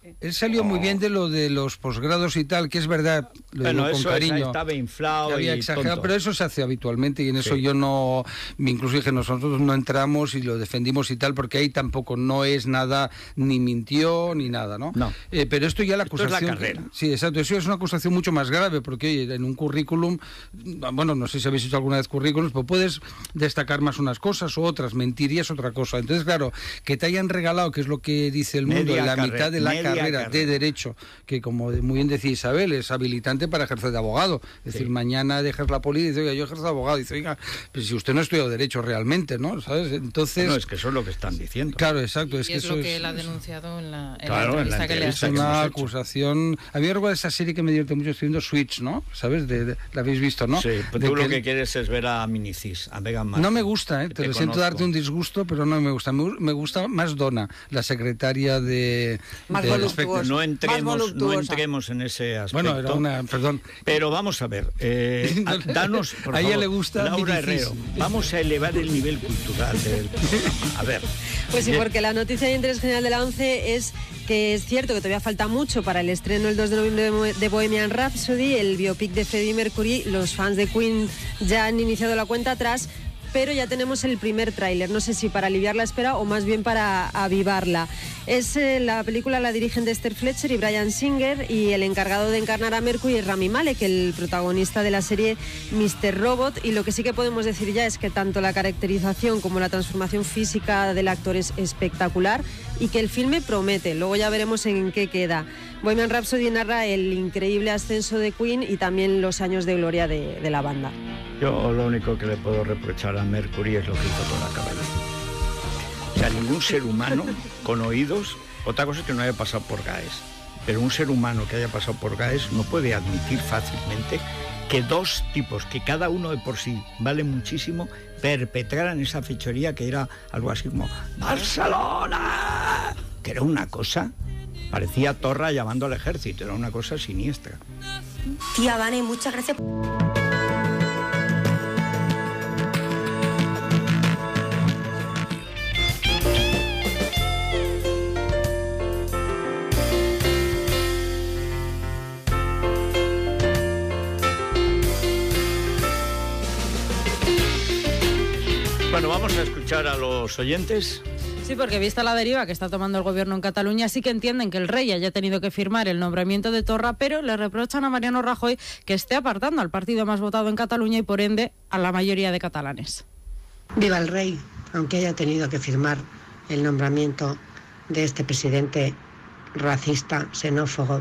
Él salió muy bien de lo de los posgrados y tal, que es verdad, bueno, con eso cariño. Estaba inflado había y exagerado, tonto. pero eso se hace habitualmente y en eso yo no, incluso dije, nosotros no entramos y lo defendimos y tal, porque ahí tampoco no es nada, ni mintió ni nada, ¿no? Pero esto ya la acusación... Esto es la carrera. Sí, exacto, eso es una acusación mucho más grave, porque oye, en un currículum, bueno, no sé si habéis hecho alguna vez currículums, pero puedes destacar más unas cosas o otras, mentir y es otra cosa. Entonces, claro, que te hayan regalado, que es lo que dice el mundo, en la mitad de la carrera de Derecho, que como muy bien decía Isabel, es habilitante para ejercer de abogado. Es decir, mañana dejas la poli y dice, oiga, yo ejerzo de abogado. Y dice, oiga, pues si usted no ha estudiado Derecho realmente, ¿no? ¿Sabes? Entonces... No, es que eso es lo que están diciendo. Claro, exacto. Es lo que él ha denunciado en la entrevista que le ha hecho. Es una acusación... A mí me recuerda esa serie que me divierte mucho, estoy viendo Switch, ¿no? ¿Sabes? La habéis visto, ¿no? Sí, pues tú lo que quieres es ver a Minicis, a Meghan Markle. No me gusta, te lo siento darte un disgusto, pero no me gusta. Me gusta más Donna, la secretaria de... Más voluptuosa. No entremos en ese aspecto. Bueno, era una... Perdón. Pero vamos a ver, danos, por a ella favor, le gusta Laura Herrero, vamos a elevar el nivel cultural del programa. A ver. Pues sí, porque la noticia de interés general de la ONCE es que es cierto que todavía falta mucho para el estreno el 2 de noviembre de Bohemian Rhapsody, el biopic de Freddie Mercury. Los fans de Queen ya han iniciado la cuenta atrás, pero ya tenemos el primer tráiler, no sé si para aliviar la espera o más bien para avivarla. La película la dirigen Dexter Fletcher y Bryan Singer, y el encargado de encarnar a Mercury es Rami Malek, el protagonista de la serie Mr. Robot, y lo que sí que podemos decir ya es que tanto la caracterización como la transformación física del actor es espectacular y que el filme promete, luego ya veremos en qué queda. Bohemian Rhapsody narra el increíble ascenso de Queen y también los años de gloria de la banda. Yo lo único que le puedo reprochar a Mercury es lo que hizo con la cabeza. O sea, ningún ser humano con oídos, otra cosa es que no haya pasado por GAES, pero un ser humano que haya pasado por GAES no puede admitir fácilmente que dos tipos, que cada uno de por sí vale muchísimo, perpetraran esa fechoría que era algo así como ¡Barcelona! Que era una cosa, parecía Torra llamando al ejército, era una cosa siniestra. Tía Vane, muchas gracias. Bueno, vamos a escuchar a los oyentes. Sí, porque vista la deriva que está tomando el gobierno en Cataluña, sí que entienden que el rey haya tenido que firmar el nombramiento de Torra, pero le reprochan a Mariano Rajoy que esté apartando al partido más votado en Cataluña y por ende a la mayoría de catalanes. Viva el rey, aunque haya tenido que firmar el nombramiento de este presidente racista, xenófobo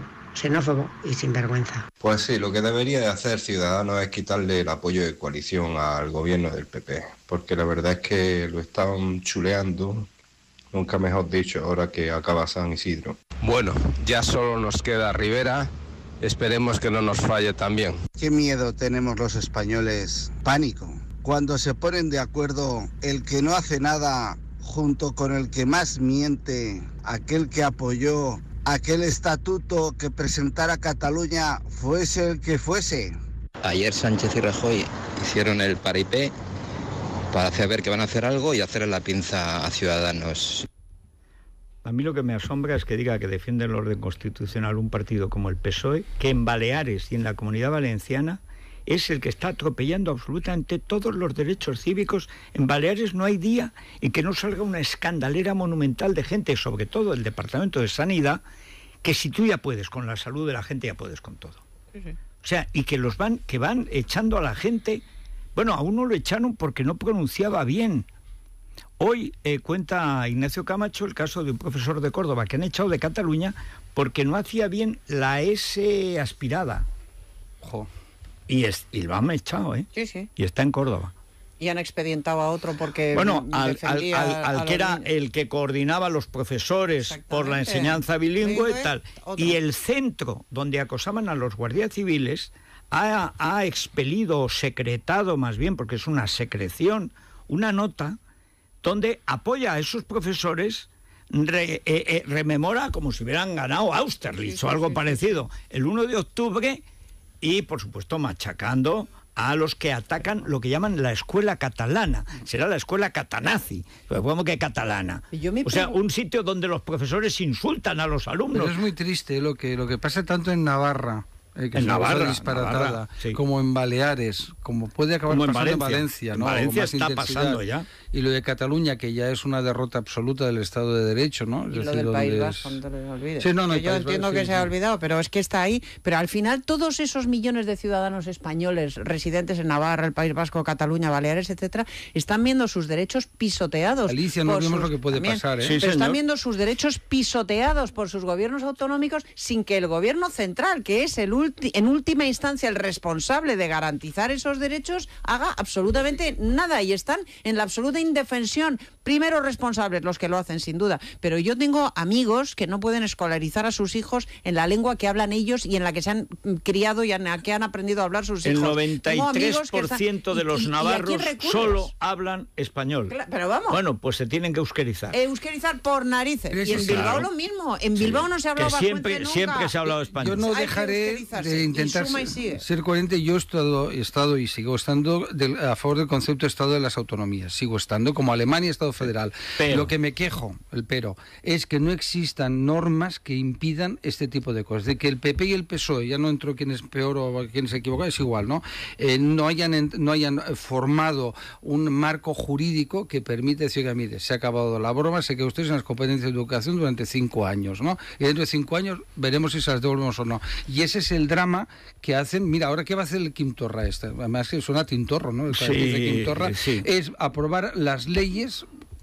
y sinvergüenza. Pues sí, lo que debería de hacer Ciudadanos es quitarle el apoyo de coalición al gobierno del PP, porque la verdad es que lo están chuleando, nunca mejor dicho, ahora que acaba San Isidro. Bueno, ya solo nos queda Rivera, esperemos que no nos falle también. Qué miedo tenemos los españoles, pánico, cuando se ponen de acuerdo el que no hace nada junto con el que más miente, aquel que apoyó aquel estatuto que presentara Cataluña, fuese el que fuese. Ayer Sánchez y Rajoy hicieron el paripé para hacer ver que van a hacer algo y hacer la pinza a Ciudadanos. A mí lo que me asombra es que diga que defiende el orden constitucional un partido como el PSOE, que en Baleares y en la Comunidad Valenciana es el que está atropellando absolutamente todos los derechos cívicos. En Baleares no hay día en que no salga una escandalera monumental de gente, sobre todo el Departamento de Sanidad, que si tú ya puedes con la salud de la gente, ya puedes con todo. Sí. O sea, y que van echando a la gente. Bueno, a uno lo echaron porque no pronunciaba bien. Hoy cuenta Ignacio Camacho el caso de un profesor de Córdoba que han echado de Cataluña porque no hacía bien la S aspirada. Ojo. Y lo han echado, ¿eh? Sí, sí. Y está en Córdoba. Y han expedientado a otro porque... Bueno, al que era el que coordinaba a los profesores por la enseñanza bilingüe y tal. Otro. Y el centro donde acosaban a los guardias civiles ha expelido o secretado más bien, porque es una secreción, una nota donde apoya a esos profesores, rememora como si hubieran ganado Austerlitz o algo parecido el 1 de octubre y, por supuesto, machacando a los que atacan lo que llaman la escuela catalana. Será la escuela catanazi, como que catalana. O sea, un sitio donde los profesores insultan a los alumnos. Pero es muy triste lo que pasa tanto en Navarra. Que en Navarra, disparatada, sí. Como en Baleares, como puede acabar como pasando en Valencia, ¿no? En Valencia está pasando ya. Y lo de Cataluña, que ya es una derrota absoluta del Estado de Derecho, ¿no? Y lo del País Vasco, no te lo olvides. Sí, no, yo entiendo que se ha olvidado, pero es que está ahí. Pero al final todos esos millones de ciudadanos españoles residentes en Navarra, el País Vasco, Cataluña, Baleares, etcétera, están viendo sus derechos pisoteados. Alicia, no vemos lo que puede pasar, ¿eh? Sí, pero están viendo sus derechos pisoteados por sus gobiernos autonómicos sin que el gobierno central, que es en última instancia el responsable de garantizar esos derechos, haga absolutamente nada, y están en la absoluta indefensión. Primero responsables los que lo hacen, sin duda, pero yo tengo amigos que no pueden escolarizar a sus hijos en la lengua que hablan ellos y en la que se han criado y que han aprendido a hablar sus hijos. El 93% de los navarros solo hablan español. Pero vamos. Bueno, pues se tienen que euskarizar. Euskarizar por narices. Y en Bilbao lo mismo. En Bilbao no se habla siempre se ha hablado español. Yo no dejaré de intentar ser coherente. Yo he estado y sigo estando a favor del concepto de Estado de las autonomías. Sigo estando como Alemania, Estado federal. Lo que me quejo, es que no existan normas que impidan este tipo de cosas. De que el PP y el PSOE, ya no entro quién es peor o quién se equivoca, es igual, ¿no? No hayan formado un marco jurídico que permite decir que, mire, se ha acabado la broma, se queda usted en las competencias de educación durante 5 años, ¿no? Y dentro de 5 años veremos si se las devolvemos o no. Y ese es el drama que hacen. Mira, ahora ¿qué va a hacer el Quintorra? Además que suena Tintorro, ¿no? El país de Quintorra es aprobar las leyes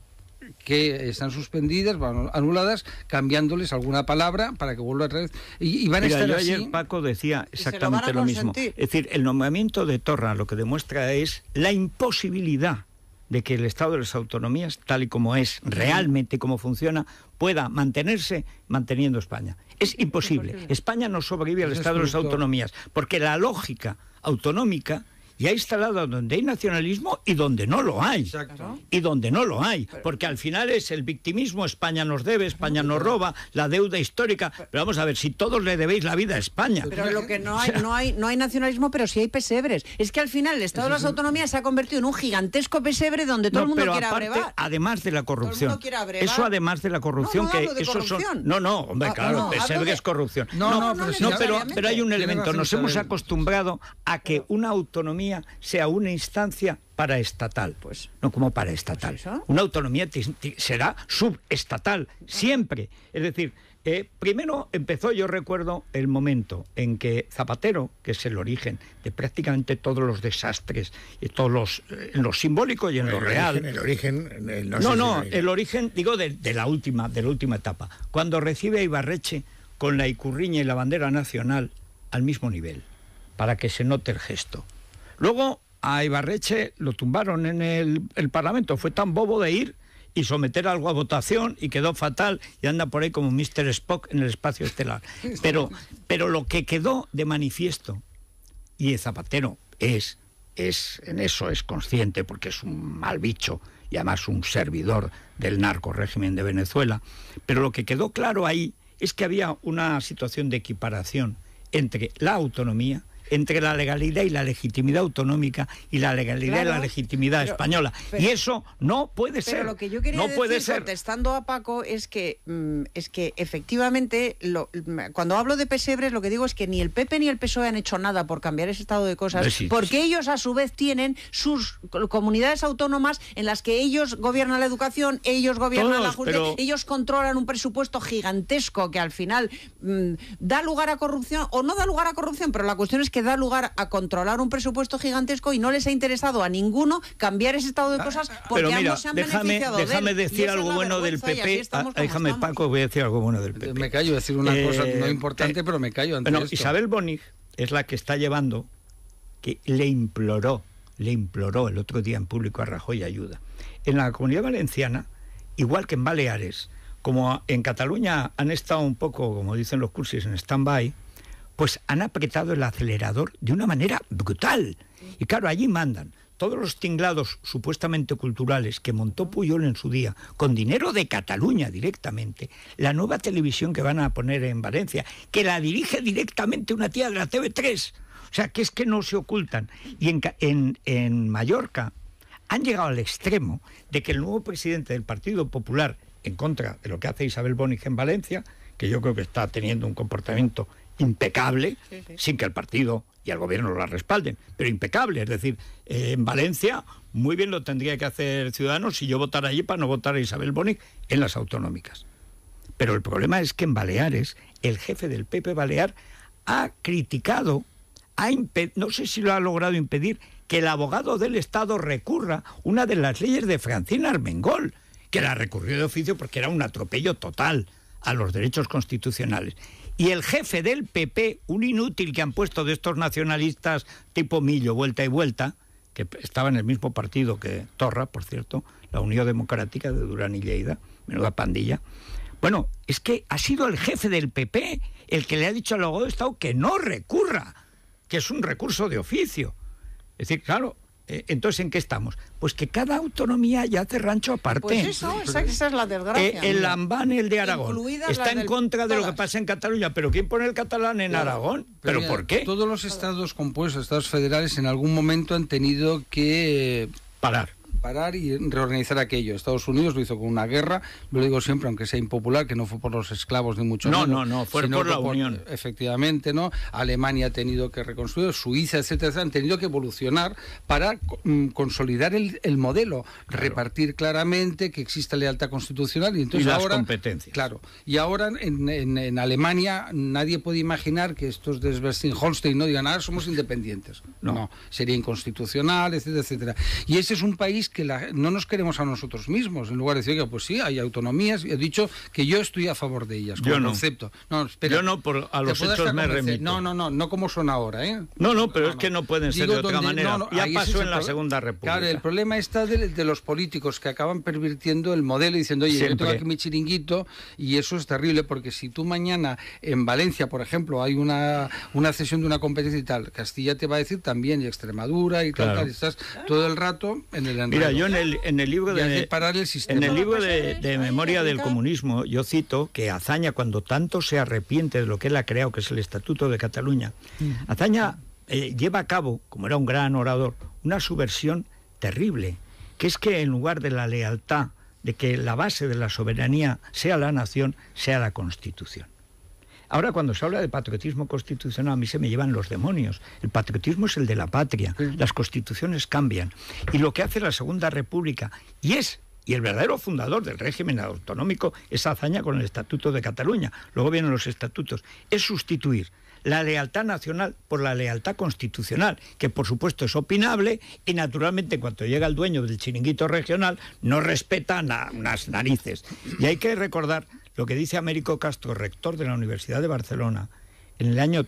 que están suspendidas, anuladas, cambiándoles alguna palabra para que vuelva otra vez. Y van a estar así. Ayer Paco decía exactamente lo mismo. Es decir, el nombramiento de Torra lo que demuestra es la imposibilidad de que el Estado de las autonomías, tal y como es, realmente como funciona, pueda mantenerse manteniendo España. Es imposible. España no sobrevive al Estado de las autonomías, porque la lógica autonómica y ha instalado donde hay nacionalismo y donde no lo hay. Exacto. Y donde no lo hay. Porque al final es el victimismo, España nos debe, España nos roba, la deuda histórica. Pero vamos a ver, si todos le debéis la vida a España. Pero lo que no hay nacionalismo, pero sí hay pesebres. Es que al final el Estado de las autonomías se ha convertido en un gigantesco pesebre donde todo el mundo quiere abrevar. Además de la corrupción. Eso además de la corrupción, hombre, claro, pesebre es corrupción. Pero hay un elemento, nos hemos acostumbrado a que una autonomía sea una instancia paraestatal, no como paraestatal. Una autonomía será subestatal, siempre. Es decir, primero empezó, yo recuerdo, el momento en que Zapatero, que es el origen de prácticamente todos los desastres, y todos en lo simbólico y en lo real. El origen, digo, de la última etapa. Cuando recibe a Ibarretxe con la ikurriña y la bandera nacional al mismo nivel, para que se note el gesto. Luego a Ibarretxe lo tumbaron en el Parlamento. Fue tan bobo de ir y someter algo a votación y quedó fatal y anda por ahí como Mr. Spock en el espacio estelar. Pero lo que quedó de manifiesto, y Zapatero es consciente porque es un mal bicho y además un servidor del narco régimen de Venezuela, pero lo que quedó claro ahí es que había una situación de equiparación entre la autonomía, entre la legalidad y la legitimidad autonómica y la legalidad y la legitimidad española. Y eso no puede ser. Pero lo que yo quería decir, contestando a Paco, es que efectivamente, cuando hablo de pesebres, lo que digo es que ni el PP ni el PSOE han hecho nada por cambiar ese estado de cosas, porque ellos a su vez tienen sus comunidades autónomas en las que ellos gobiernan la educación, ellos gobiernan la justicia, ellos controlan un presupuesto gigantesco que al final da lugar a corrupción o no da lugar a corrupción, pero la cuestión es que da lugar a controlar un presupuesto gigantesco y no les ha interesado a ninguno cambiar ese estado de cosas porque ambos se han beneficiado de él. Déjame decir algo bueno del PP. Déjame, Paco, voy a decir algo bueno del PP. Me callo, decir una cosa no importante, pero me callo ante esto. Isabel Bonig es la que está llevando, que le imploró el otro día en público a Rajoy ayuda. En la Comunidad Valenciana, igual que en Baleares, como en Cataluña han estado un poco, como dicen los cursis, en stand-by, pues han apretado el acelerador de una manera brutal. Y claro, allí mandan todos los tinglados supuestamente culturales que montó Pujol en su día, con dinero de Cataluña directamente, la nueva televisión que van a poner en Valencia, que la dirige directamente una tía de la TV3. O sea, que es que no se ocultan. Y en Mallorca han llegado al extremo de que el nuevo presidente del Partido Popular, en contra de lo que hace Isabel Bonig en Valencia, que yo creo que está teniendo un comportamiento impecable, sin que el partido y el gobierno la respalden, pero impecable. Es decir, en Valencia muy bien lo tendría que hacer Ciudadanos si yo votara allí para no votar a Isabel Bonig en las autonómicas. Pero el problema es que en Baleares, el jefe del PP Balear ha criticado, no sé si lo ha logrado impedir, que el abogado del Estado recurra una de las leyes de Francina Armengol, que la recurrió de oficio porque era un atropello total a los derechos constitucionales. Y el jefe del PP, un inútil que han puesto de estos nacionalistas tipo Millo, vuelta y vuelta, que estaba en el mismo partido que Torra, por cierto, la Unión Democrática de Durán y Lleida, menuda pandilla. Bueno, es que ha sido el jefe del PP el que le ha dicho al abogado de Estado que no recurra, que es un recurso de oficio. Es decir, claro, entonces, ¿en qué estamos? Pues que cada autonomía ya hace rancho aparte. Pues eso, esa es la desgracia. El Lambán, el de Aragón, está en contra de lo que pasa en Cataluña, pero ¿quién pone el catalán en Aragón? ¿Pero mira, por qué? Todos los estados compuestos, estados federales, en algún momento han tenido que parar y reorganizar aquello. Estados Unidos lo hizo con una guerra, lo digo siempre, aunque sea impopular, que no fue por los esclavos ni mucho menos. No, fue por la Unión. Efectivamente, ¿no? Alemania ha tenido que reconstruir, Suiza, etcétera, han tenido que evolucionar para consolidar el modelo, repartir claramente, que exista lealtad constitucional. Y entonces las ahora, competencias. Claro. Y ahora en Alemania nadie puede imaginar que estos de Schleswig-Holstein no digan, somos independientes. No, sería inconstitucional, etcétera, etcétera. Y ese es un país que no nos queremos a nosotros mismos, en lugar de decir que pues sí, hay autonomías, y he dicho que yo estoy a favor de ellas, como concepto. No, espera, yo no, a los hechos me remito. No como son ahora, ¿eh? Pero es que no pueden ser de otra manera. Ya pasó en la Segunda República. Claro, el problema está de los políticos que acaban pervirtiendo el modelo y diciendo, oye, yo tengo aquí mi chiringuito, y eso es terrible, porque si tú mañana en Valencia, por ejemplo, hay una cesión de una competencia y tal, Castilla te va a decir también, y Extremadura y tal, estás todo el rato en el enredo. Mira, yo en el libro de Memoria del Comunismo, yo cito que Azaña, cuando tanto se arrepiente de lo que él ha creado, que es el Estatuto de Cataluña, Azaña lleva a cabo, como era un gran orador, una subversión terrible, que es que en lugar de la lealtad, de que la base de la soberanía sea la nación, sea la Constitución. Ahora, cuando se habla de patriotismo constitucional, a mí se me llevan los demonios. El patriotismo es el de la patria. Las constituciones cambian. Y lo que hace la Segunda República, y el verdadero fundador del régimen autonómico, es Azaña con el Estatuto de Cataluña. Luego vienen los estatutos. Es sustituir la lealtad nacional por la lealtad constitucional, que por supuesto es opinable, y naturalmente cuando llega el dueño del chiringuito regional no respeta unas narices. Y hay que recordar lo que dice Américo Castro, rector de la Universidad de Barcelona, en el año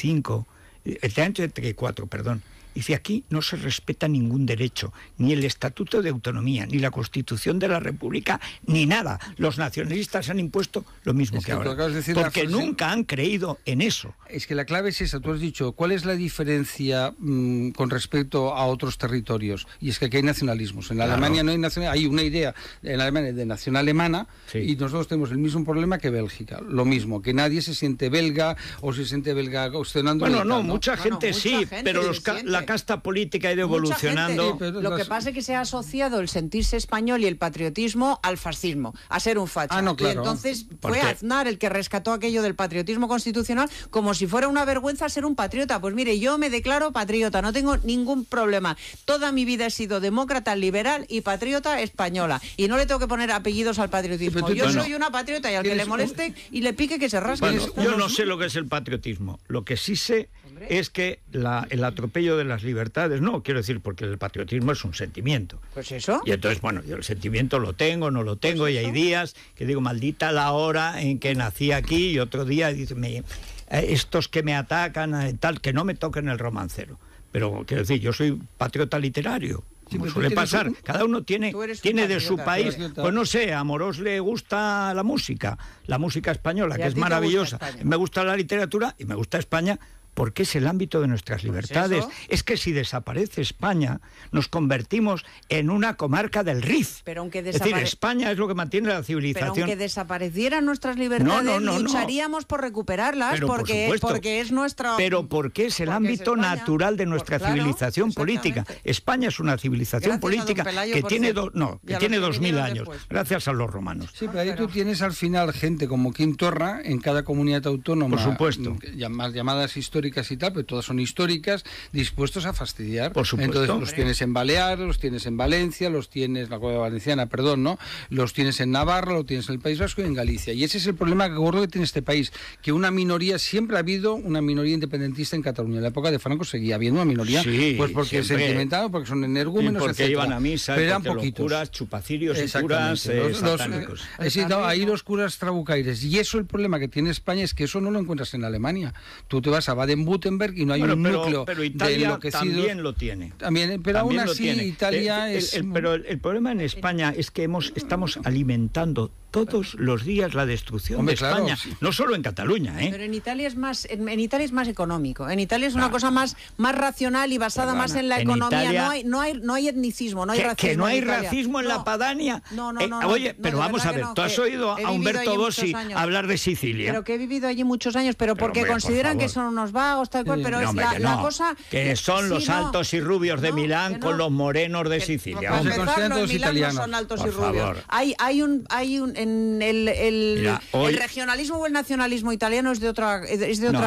34, perdón. Dice, aquí no se respeta ningún derecho, ni el Estatuto de Autonomía, ni la Constitución de la República, ni nada. Los nacionalistas han impuesto lo mismo que ahora, porque nunca han creído en eso. Es que la clave es esa, tú has dicho, ¿cuál es la diferencia con respecto a otros territorios? Y es que aquí hay nacionalismos. En Alemania no hay nacionalismo, hay una idea en Alemania de nación alemana, y nosotros tenemos el mismo problema que Bélgica. Lo mismo, que nadie se siente belga o se siente belga cuestionando. Mucha gente sí, pero la casta política ha ido evolucionando. Lo que pasa es que se ha asociado el sentirse español y el patriotismo al fascismo, a ser un facha. Y entonces fue Aznar el que rescató aquello del patriotismo constitucional como si fuera una vergüenza ser un patriota. Pues mire, yo me declaro patriota, no tengo ningún problema. Toda mi vida he sido demócrata, liberal y patriota española. Y no le tengo que poner apellidos al patriotismo. Yo soy una patriota y al que le moleste y le pique que se rasque. Yo no sé lo que es el patriotismo. Lo que sí sé es que el atropello de las libertades, quiero decir, porque el patriotismo es un sentimiento. Pues eso. Y entonces, yo el sentimiento lo tengo, no lo tengo, y hay días que digo, maldita la hora en que nací aquí, y otro día dice, estos que me atacan, tal, que no me toquen el romancero. Pero quiero decir, yo soy patriota literario. Como suele pasar, cada uno tiene de su país, pues no sé, a Amorós le gusta la música española, que es maravillosa, me gusta la literatura y me gusta España, porque es el ámbito de nuestras libertades. Es que si desaparece España, nos convertimos en una comarca del Rif. Pero aunque es decir, España es lo que mantiene la civilización. Pero aunque desaparecieran nuestras libertades, lucharíamos por recuperarlas, pero porque es nuestra... Pero porque es el ámbito natural de nuestra civilización política. España es una civilización política que tiene 2000 años, gracias a los romanos. Sí, pero ahí tú tienes al final gente como Quim Torra en cada comunidad autónoma, por supuesto, llamadas históricas y tal, pero todas son históricas, dispuestos a fastidiar. Por supuesto. Entonces los tienes en Baleares, los tienes en Valencia, los tienes, la Comunidad Valenciana, perdón, ¿no? Los tienes en Navarra, los tienes en el País Vasco y en Galicia. Y ese es el problema gordo que tiene este país, que una minoría, siempre ha habido una minoría independentista en Cataluña. En la época de Franco seguía habiendo una minoría, pues porque es sentimental, porque son energúmenos, porque etcétera. Iban a misa, pero eran porque poquitos. Los curas chupacirios y curas satánicos. Ahí los curas trabucaires. Y eso, el problema que tiene España es que eso no lo encuentras en Alemania. Tú te vas a Baden-Württemberg y no hay un núcleo pero Italia de enloquecidos. También lo tiene. Pero aún así Italia es... Pero el problema en España es que estamos alimentando todos los días la destrucción de España, no solo en Cataluña, Pero en Italia es más económico. En Italia es una cosa más racional y basada más en la economía. No hay etnicismo, no hay racismo. Que no hay racismo en la Padania. No. Oye, pero vamos a ver, tú has oído a Humberto Bossi hablar de Sicilia. Pero que he vivido allí muchos años, pero porque consideran que son unos vagos, tal cual, pero es la cosa... Que son los altos y rubios de Milán con los morenos de Sicilia. Para empezar, los milanos son altos y rubios. El regionalismo o el nacionalismo italiano es de otro origen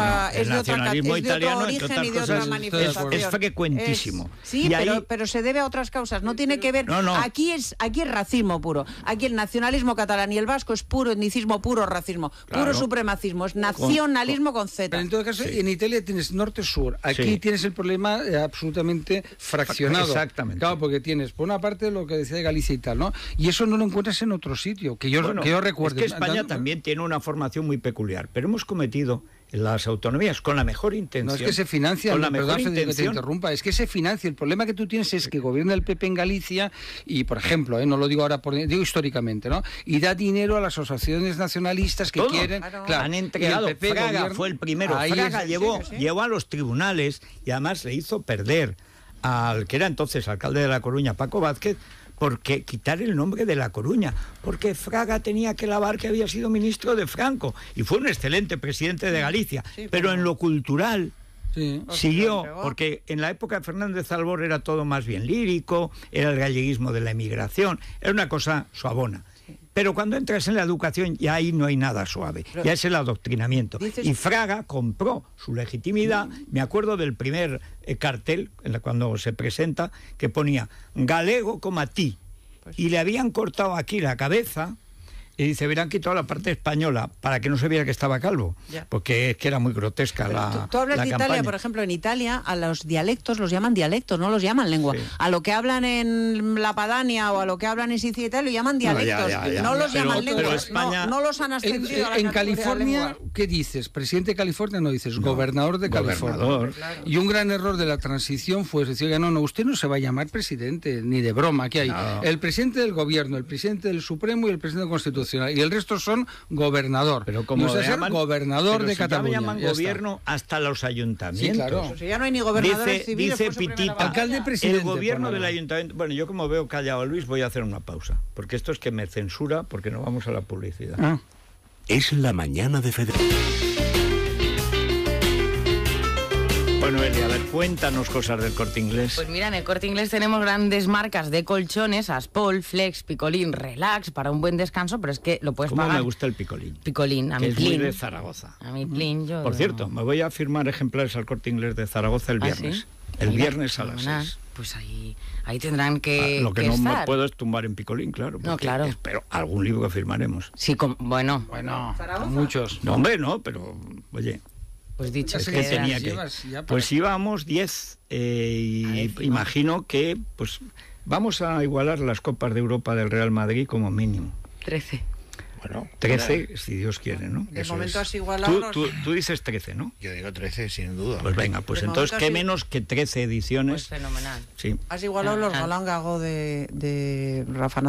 y de otra manifestación. Es frecuentísimo. Pero se debe a otras causas. No tiene que ver. Aquí es racismo puro. Aquí el nacionalismo catalán y el vasco es puro etnicismo, puro racismo, puro supremacismo. Es nacionalismo con Z. Pero en todo caso, en Italia tienes norte-sur. Aquí tienes el problema absolutamente fraccionado. Exactamente. Claro, porque tienes por una parte lo que decía de Galicia y tal, ¿no? Y eso no lo encuentras en otro sitio. Que yo recuerdo. Es que España también tiene una formación muy peculiar, pero hemos cometido en las autonomías con la mejor intención. No es que se financia, perdón que te interrumpa, es que se financia. El problema que tú tienes es que gobierna el PP en Galicia y, por ejemplo, no lo digo ahora, digo históricamente, ¿no? Y da dinero a las asociaciones nacionalistas que quieren... Claro, han entregado. Fraga fue el primero. Fraga llevó a los tribunales y además le hizo perder al que era entonces alcalde de La Coruña, Paco Vázquez, porque quitar el nombre de La Coruña, porque Fraga tenía que lavar que había sido ministro de Franco y fue un excelente presidente de Galicia, pero en lo cultural siguió, porque en la época de Fernández Albor era todo más bien lírico, era el galleguismo de la emigración, era una cosa suavona. Pero cuando entras en la educación ya ahí no hay nada suave, ya es el adoctrinamiento. Y Fraga compró su legitimidad. Me acuerdo del primer cartel, cuando se presenta, que ponía galego como a ti. Y le habían cortado aquí la cabeza y dice, hubieran quitado la parte española para que no se viera que estaba calvo, porque es que era muy grotesca tú hablas la de campaña. Italia, por ejemplo, en Italia a los dialectos los llaman dialectos, no los llaman lengua. A lo que hablan en la Padania o a lo que hablan en Sicilia y tal, lo llaman dialectos, no los llaman lenguas, España, no los han ascendido a la en California, ¿qué dices? Presidente de California no dices, gobernador de California. Claro. Y un gran error de la transición fue decir, no, usted no se va a llamar presidente, ni de broma, aquí hay el presidente del gobierno, el presidente del Supremo y el presidente constitucional. Y el resto son gobernador. Pero como usted llaman, gobernador de Cataluña. Ya me llaman gobierno hasta los ayuntamientos. Sí, claro. Pues ya no hay ni gobernadores civiles. Dice Pitita, alcalde presidente. El gobierno del ayuntamiento. Bueno, yo como veo callado a Luis voy a hacer una pausa, porque esto es que me censura porque no vamos a la publicidad. Es la mañana de Federico. Bueno, Eli, a ver, cuéntanos cosas del Corte Inglés. Pues mira, en el Corte Inglés tenemos grandes marcas de colchones, Aspol, Flex, Picolín, Relax, para un buen descanso, pero es que lo puedes pagar. ¿Cómo me gusta el Picolín? Picolín, a mi Plin. Es muy de Zaragoza. A mi Plin, yo... Por cierto, me voy a firmar ejemplares al Corte Inglés de Zaragoza el viernes. ¿Sí? El viernes a las 6. Pues ahí tendrán que Lo que no estar. me puedo es tumbar en Picolín, claro. No, claro. Pero algún libro que firmaremos. Sí, bueno, muchos. No, hombre, no, pero, oye... Pues dicho es que tenía que... Pues íbamos 10 imagino que pues vamos a igualar las Copas de Europa del Real Madrid como mínimo. 13. Bueno, 13, si Dios quiere, ¿no? De momento has igualado... Tú dices 13, ¿no? Yo digo 13, sin duda. Pues venga, pues entonces, ¿qué menos que 13 ediciones? Pues fenomenal. Sí. ¿Has igualado los Roland Garros de Rafa Nadal?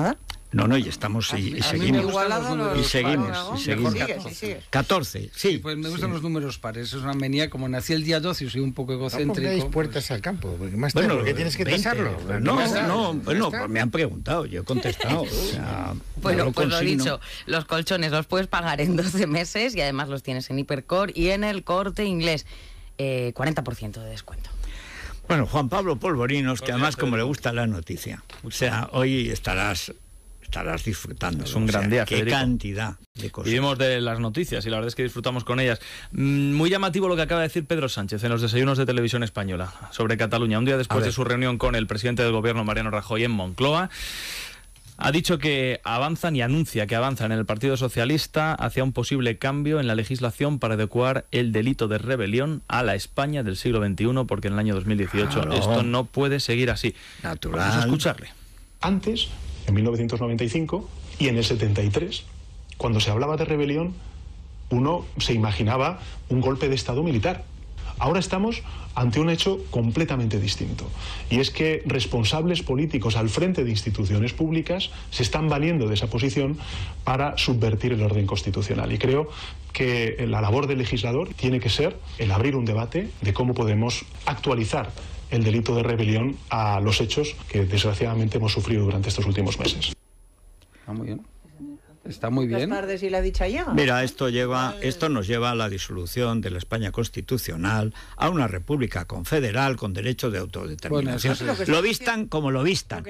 No, y estamos y seguimos. Y seguimos. 14, sí. Pues me gustan los números pares, es una manía, como nací el día 12 y soy un poco egocéntrico. ¿Cómo dais puertas al campo? Porque más tarde, porque tienes que tasarlo. Pues me han preguntado, yo he contestado. Bueno, pues lo dicho, los colchones los puedes pagar en 12 meses y además los tienes en Hipercor y en el Corte Inglés. 40% de descuento. Bueno, Juan Pablo Polvorinos, que además como le gusta la noticia, o sea, hoy estarás disfrutando. Es un gran día, qué Federico. Cantidad de cosas. Vivimos de las noticias y la verdad es que disfrutamos con ellas. Muy llamativo lo que acaba de decir Pedro Sánchez en los desayunos de Televisión Española sobre Cataluña, un día después de su reunión con el presidente del gobierno, Mariano Rajoy, en Moncloa. Ha dicho que avanzan y anuncia que avanzan en el Partido Socialista hacia un posible cambio en la legislación para adecuar el delito de rebelión a la España del siglo XXI, porque en el año 2018 esto no puede seguir así. Natural. Vamos a escucharle. Antes, en 1995 y en el 73, cuando se hablaba de rebelión, uno se imaginaba un golpe de Estado militar. Ahora estamos ante un hecho completamente distinto, y es que responsables políticos al frente de instituciones públicas se están valiendo de esa posición para subvertir el orden constitucional. Y creo que la labor del legislador tiene que ser el abrir un debate de cómo podemos actualizar el delito de rebelión a los hechos que desgraciadamente hemos sufrido durante estos últimos meses. Muy bien. Está muy bien. Buenas tardes, ¿y la dicha ya? Mira, esto nos lleva a la disolución de la España constitucional, a una república confederal con derecho de autodeterminación. Bueno, lo vistan como lo vistan.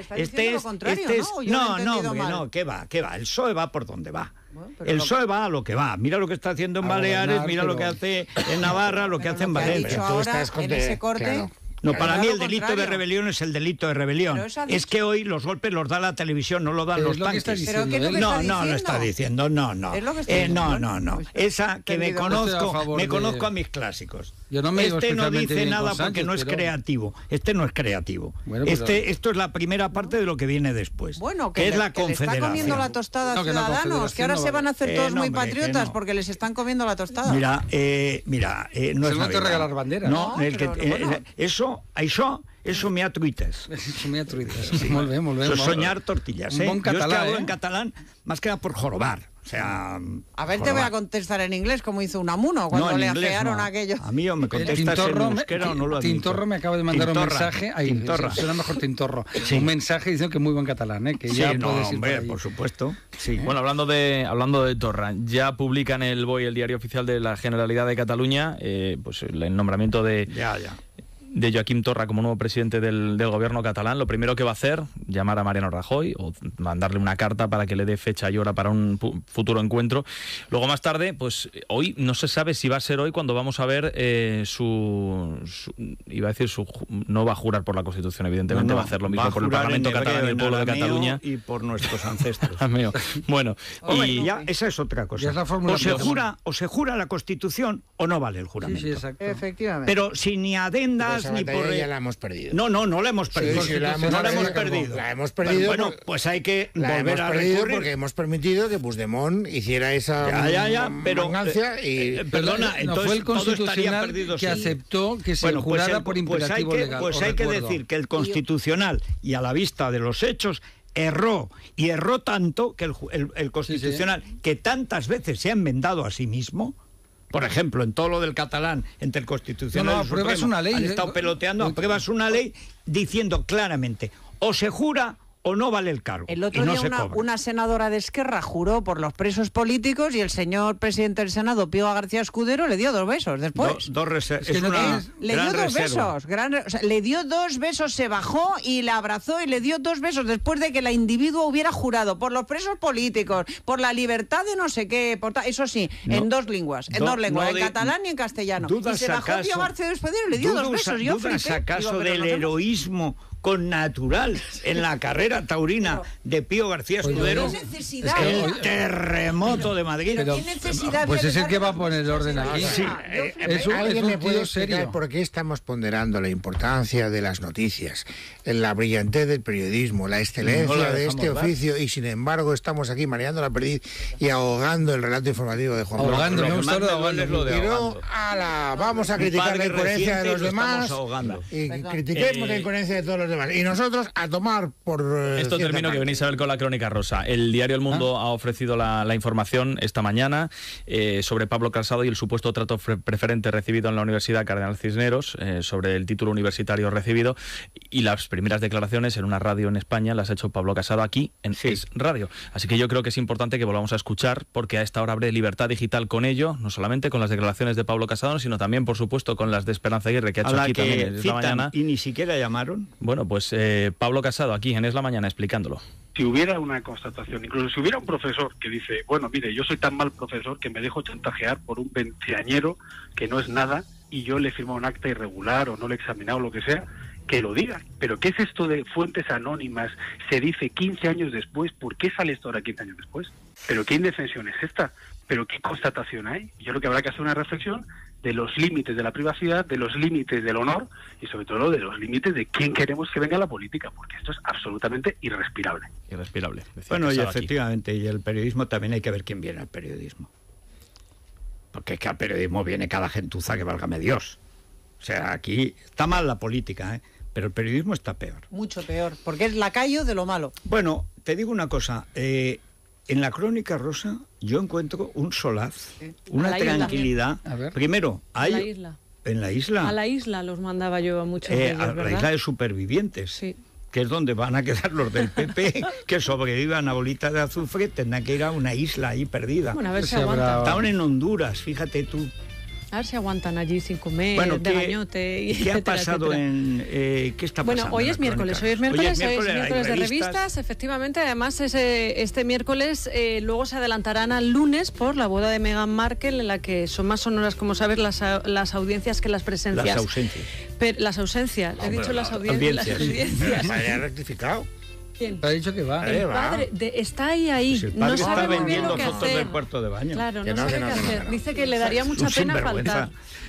No, ¿qué va? El PSOE va por donde va. Bueno, el PSOE va a lo que va. Mira lo que está haciendo en Baleares, mira lo que hace en Navarra, lo que hace en Valencia. En ese corte... Claro. No, para mí el delito de rebelión es el delito de rebelión. Es que hoy los golpes los da la televisión, no lo dan los tanques. No, lo está diciendo, no. Esa que me conozco a mis clásicos. Yo no me no dice nada porque no es creativo. No es creativo. Bueno, esto es la primera parte de lo que viene después. Bueno, que es la confederación. Le está comiendo la tostada a Ciudadanos, que ahora se van a hacer todos muy patriotas porque les están comiendo la tostada. Mira, no es no te regalar banderas. No, Eso me ha truites. Eso me ha truites. Volvemos. Soñar tortillas. Yo es que hablo en catalán más que nada por jorobar. O sea, a ver, te voy a contestar en inglés como hizo Unamuno cuando le afearon aquello. A mí o me contestas en euskera o no lo admito. Tintorro me acaba de mandar un mensaje. Suena mejor Tintorro. Sí. Un mensaje diciendo que muy buen catalán, que ya puedes ir por supuesto. Sí. Bueno, hablando de Torra, ya publica en el BOE, el diario oficial de la Generalidad de Cataluña, pues el nombramiento de Joaquim Torra como nuevo presidente del gobierno catalán. Lo primero que va a hacer, llamar a Mariano Rajoy o mandarle una carta para que le dé fecha y hora para un futuro encuentro. Luego más tarde, pues hoy no se sabe si va a ser hoy cuando vamos a ver no va a jurar por la Constitución, evidentemente va a hacer lo mismo por el Parlamento catalán y el pueblo de Cataluña. Y por nuestros ancestros. Bueno, y ya esa es otra cosa. O se jura la Constitución o no vale el juramento. Sí, exacto. Efectivamente. Pero si ni adendas ni por... ya la hemos perdido. No la hemos perdido. La hemos perdido. Bueno, pues hay que volver a recurrir porque hemos permitido que Puigdemont hiciera esa venganza y perdona, entonces fue el Constitucional que aceptó que se jurara por imperativo legal. Pues hay que decir que el Constitucional, y a la vista de los hechos, erró tanto que el Constitucional, que tantas veces se ha enmendado a sí mismo. Por ejemplo, en todo lo del catalán, entre el Constitucional y el Supremo, apruebas una ley, han estado peloteando, apruebas una ley diciendo claramente, o se jura o no vale el cargo. El otro día una senadora de Esquerra juró por los presos políticos y el señor presidente del Senado, Pío García Escudero, le dio 2 besos después. Le dio 2 besos. Le dio 2 besos, se bajó y la abrazó y le dio 2 besos después de que la individuo hubiera jurado por los presos políticos, por la libertad de no sé qué, eso sí, en 2 lenguas, en catalán y en castellano. Y se bajó Pío García Escudero y le dio 2 besos. ¿Dudas acaso del heroísmo connatural en la carrera taurina de Pío García Escudero? El terremoto de Madrid. Pues es el que va a poner orden aquí. ¿Alguien me puede explicar por qué estamos ponderando la importancia de las noticias, la brillantez del periodismo, la excelencia de este oficio, y sin embargo estamos aquí mareando la perdiz y ahogando el relato informativo de Juan Ahogando, me gusta vamos a criticar la incoherencia de los demás y critiquemos la incoherencia de todos los demás. Y nosotros a tomar por... Esto termino, que venís a ver con la Crónica Rosa. El diario El Mundo ha ofrecido la información esta mañana sobre Pablo Casado y el supuesto trato preferente recibido en la Universidad Cardenal Cisneros, sobre el título universitario recibido, y las primeras declaraciones en una radio en España las ha hecho Pablo Casado aquí en Es Radio. Así que yo creo que es importante que volvamos a escuchar, porque a esta hora abre Libertad Digital con ello, no solamente con las declaraciones de Pablo Casado, sino también, por supuesto, con las de Esperanza Aguirre, que ha hecho aquí también esta mañana. ¿Y ni siquiera llamaron? Bueno, pues Pablo Casado aquí en Es la Mañana explicándolo. Si hubiera una constatación, incluso si hubiera un profesor que dice, bueno, mire, yo soy tan mal profesor que me dejo chantajear por un veinteañero que no es nada y yo le he firmado un acta irregular o no le he examinado, lo que sea, que lo diga. Pero ¿qué es esto de fuentes anónimas? Se dice 15 años después. ¿Por qué sale esto ahora 15 años después? ¿Pero qué indefensión es esta? ¿Pero qué constatación hay? Yo creo que habrá que hacer una reflexión de los límites de la privacidad, de los límites del honor y sobre todo de los límites de quién queremos que venga a la política, porque esto es absolutamente irrespirable. Irrespirable. Bueno, y efectivamente, y el periodismo también hay que ver quién viene al periodismo. Porque es que al periodismo viene cada gentuza que válgame Dios. O sea, aquí está mal la política, pero el periodismo está peor. Mucho peor, porque es lacayo de lo malo. Bueno, te digo una cosa, en la Crónica Rosa yo encuentro un solaz, una tranquilidad. Primero, hay... ¿En la isla? A la isla los mandaba yo a muchos de ellos, ¿verdad? La isla de supervivientes. Sí. Que es donde van a quedar los del PP, que sobrevivan a bolita de azufre, tendrán que ir a una isla ahí perdida. Bueno, a ver si aguantan. Estaban en Honduras, fíjate tú. A ver si aguantan allí sin comer, de gañote y ¿qué ha pasado ¿qué está pasando? Bueno, hoy es miércoles de revistas, efectivamente. Además, este miércoles luego se adelantarán al lunes por la boda de Meghan Markle, en la que son más sonoras, como sabes, las audiencias que las presencias. Las ausencias. Las ausencias, he dicho las audiencias. Las audiencias. ¿Me ha rectificado? ¿Quién? Ha dicho que va. El padre está ahí. Pues el padre no sabe está muy bien lo que fotos hacer del cuarto de baño. Claro, no sabe qué hacer. Dice que le daría mucha pena faltar.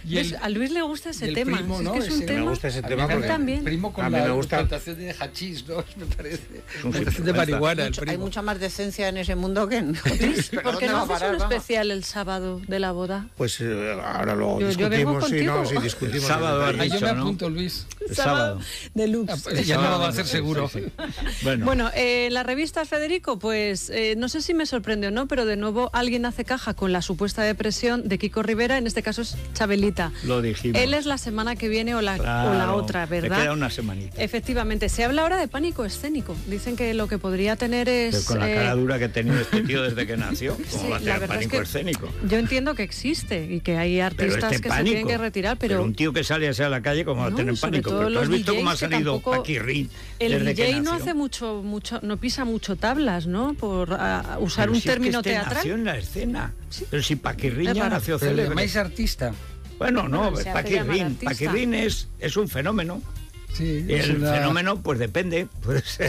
A Luis le gusta ese tema. Primo, ¿no? Es que es un tema. Me gusta ese tema porque también. Primo con la plantación de hachís, ¿no? Me parece. Plantación de marihuana. Hay mucha más decencia en ese mundo que en ¿Por qué no haces un especial el sábado de la boda? Pues ahora lo discutimos. Sí, discutimos. El sábado has dicho, yo me ¿no? apunto, Luis. El sábado. Deluxe. Ya no lo va a hacer seguro. Sí. Bueno, la revista, Federico, pues no sé si me sorprende o no, pero de nuevo alguien hace caja con la supuesta depresión de Kiko Rivera, en este caso es Chabelita. Lo dijimos. Él es la semana que viene o la otra, ¿verdad? Le queda una semanita. Efectivamente. Se habla ahora de pánico escénico. Dicen que lo que podría tener es... Pero con la cara dura que ha tenido este tío desde que nació, ¿cómo va a tener pánico escénico? Yo entiendo que existe y que hay artistas que se tienen que retirar, pero un tío que sale así a la calle, ¿cómo va a tener pánico? Pero ¿tú has visto cómo ha salido Paquirrín? El DJ no hace mucho, no pisa mucho tablas, ¿no? Por usar un término teatral. Nació en la escena. Sí. Pero si Paquirrín ya nació célebre. ¿Le llamáis artista? Bueno, no, Paquirrín es un fenómeno. Sí, el fenómeno, pues depende, puede ser.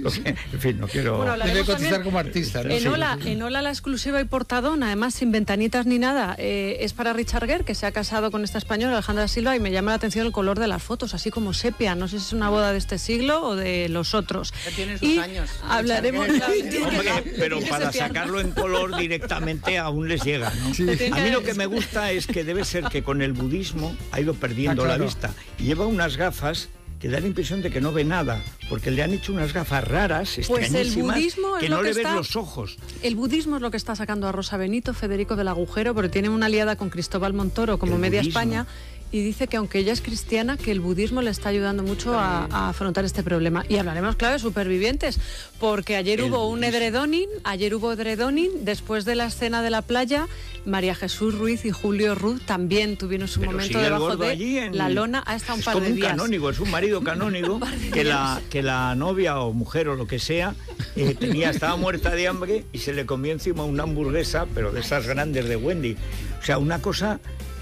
En fin, no quiero... Bueno, debe cotizar como artista, ¿no? En Hola, la exclusiva y portadón, además sin ventanitas ni nada, es para Richard Gere, que se ha casado con esta española, Alejandra Silva, y me llama la atención el color de las fotos, así como sepia. No sé si es una boda de este siglo o de los otros. Tiene sus años. Hablaremos... Hombre, pero para sacarlo en color directamente aún les llega, ¿no? Sí. A mí lo que me gusta es que debe ser que con el budismo ha ido perdiendo la vista. Y lleva unas gafas que da la impresión de que no ve nada, porque le han hecho unas gafas raras, extrañísimas, que no le ves los ojos. El budismo es lo que está sacando a Rosa Benito, Federico del Agujero, porque tiene una aliada con Cristóbal Montoro como Media España, y dice que aunque ella es cristiana, que el budismo le está ayudando mucho a afrontar este problema. Y hablaremos, claro, de supervivientes, porque ayer hubo edredoning, después de la escena de la playa, María Jesús Ruiz y Julio Ruz también tuvieron su momento debajo de la lona hasta un par de días. Es un marido canónigo que la novia o mujer o lo que sea estaba muerta de hambre y se le comió encima una hamburguesa, pero de esas grandes de Wendy. O sea, una cosa...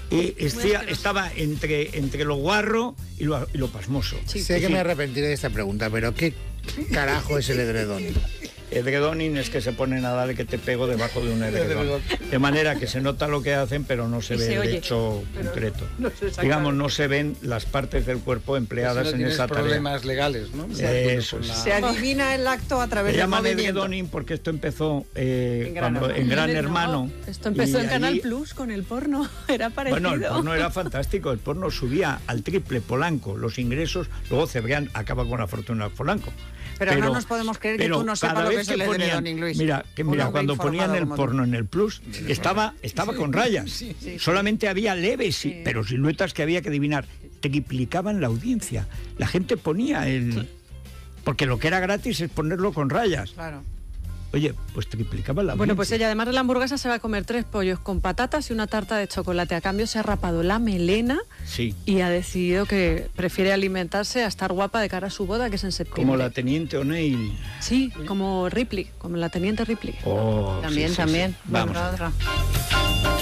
estaba entre lo guarro y lo pasmoso. Sé que me arrepentiré de esta pregunta, pero ¿qué carajo es el edredón? edredoning es que se ponen a darle que te pego debajo de un edredón. De manera que se nota lo que hacen, pero no se ve el hecho concreto. Digamos, no se ven las partes del cuerpo empleadas en esa tarea. Problemas legales, ¿no? Se adivina el acto a través del movimiento. Se llama edredoning porque esto empezó en Gran Hermano. Esto empezó en Canal Plus con el porno, era parecido. Bueno, el porno era fantástico, el porno subía al triple Polanco los ingresos, luego Cebrián acaba con la fortuna de Polanco. Pero no nos podemos creer que tú no sepas lo que es el edredoning, Luis. Mira, cuando ponían el porno en el Plus, estaba con rayas. Solamente había leves, pero siluetas que había que adivinar. Triplicaban la audiencia. La gente ponía porque lo que era gratis es ponerlo con rayas. Claro. Oye, pues triplicaba la audiencia. Bueno, pues ella, además de la hamburguesa, se va a comer 3 pollos con patatas y una tarta de chocolate. A cambio, se ha rapado la melena y ha decidido que prefiere alimentarse a estar guapa de cara a su boda, que es en septiembre. Como la teniente O'Neill. Sí, como Ripley, como la teniente Ripley. También. Vamos.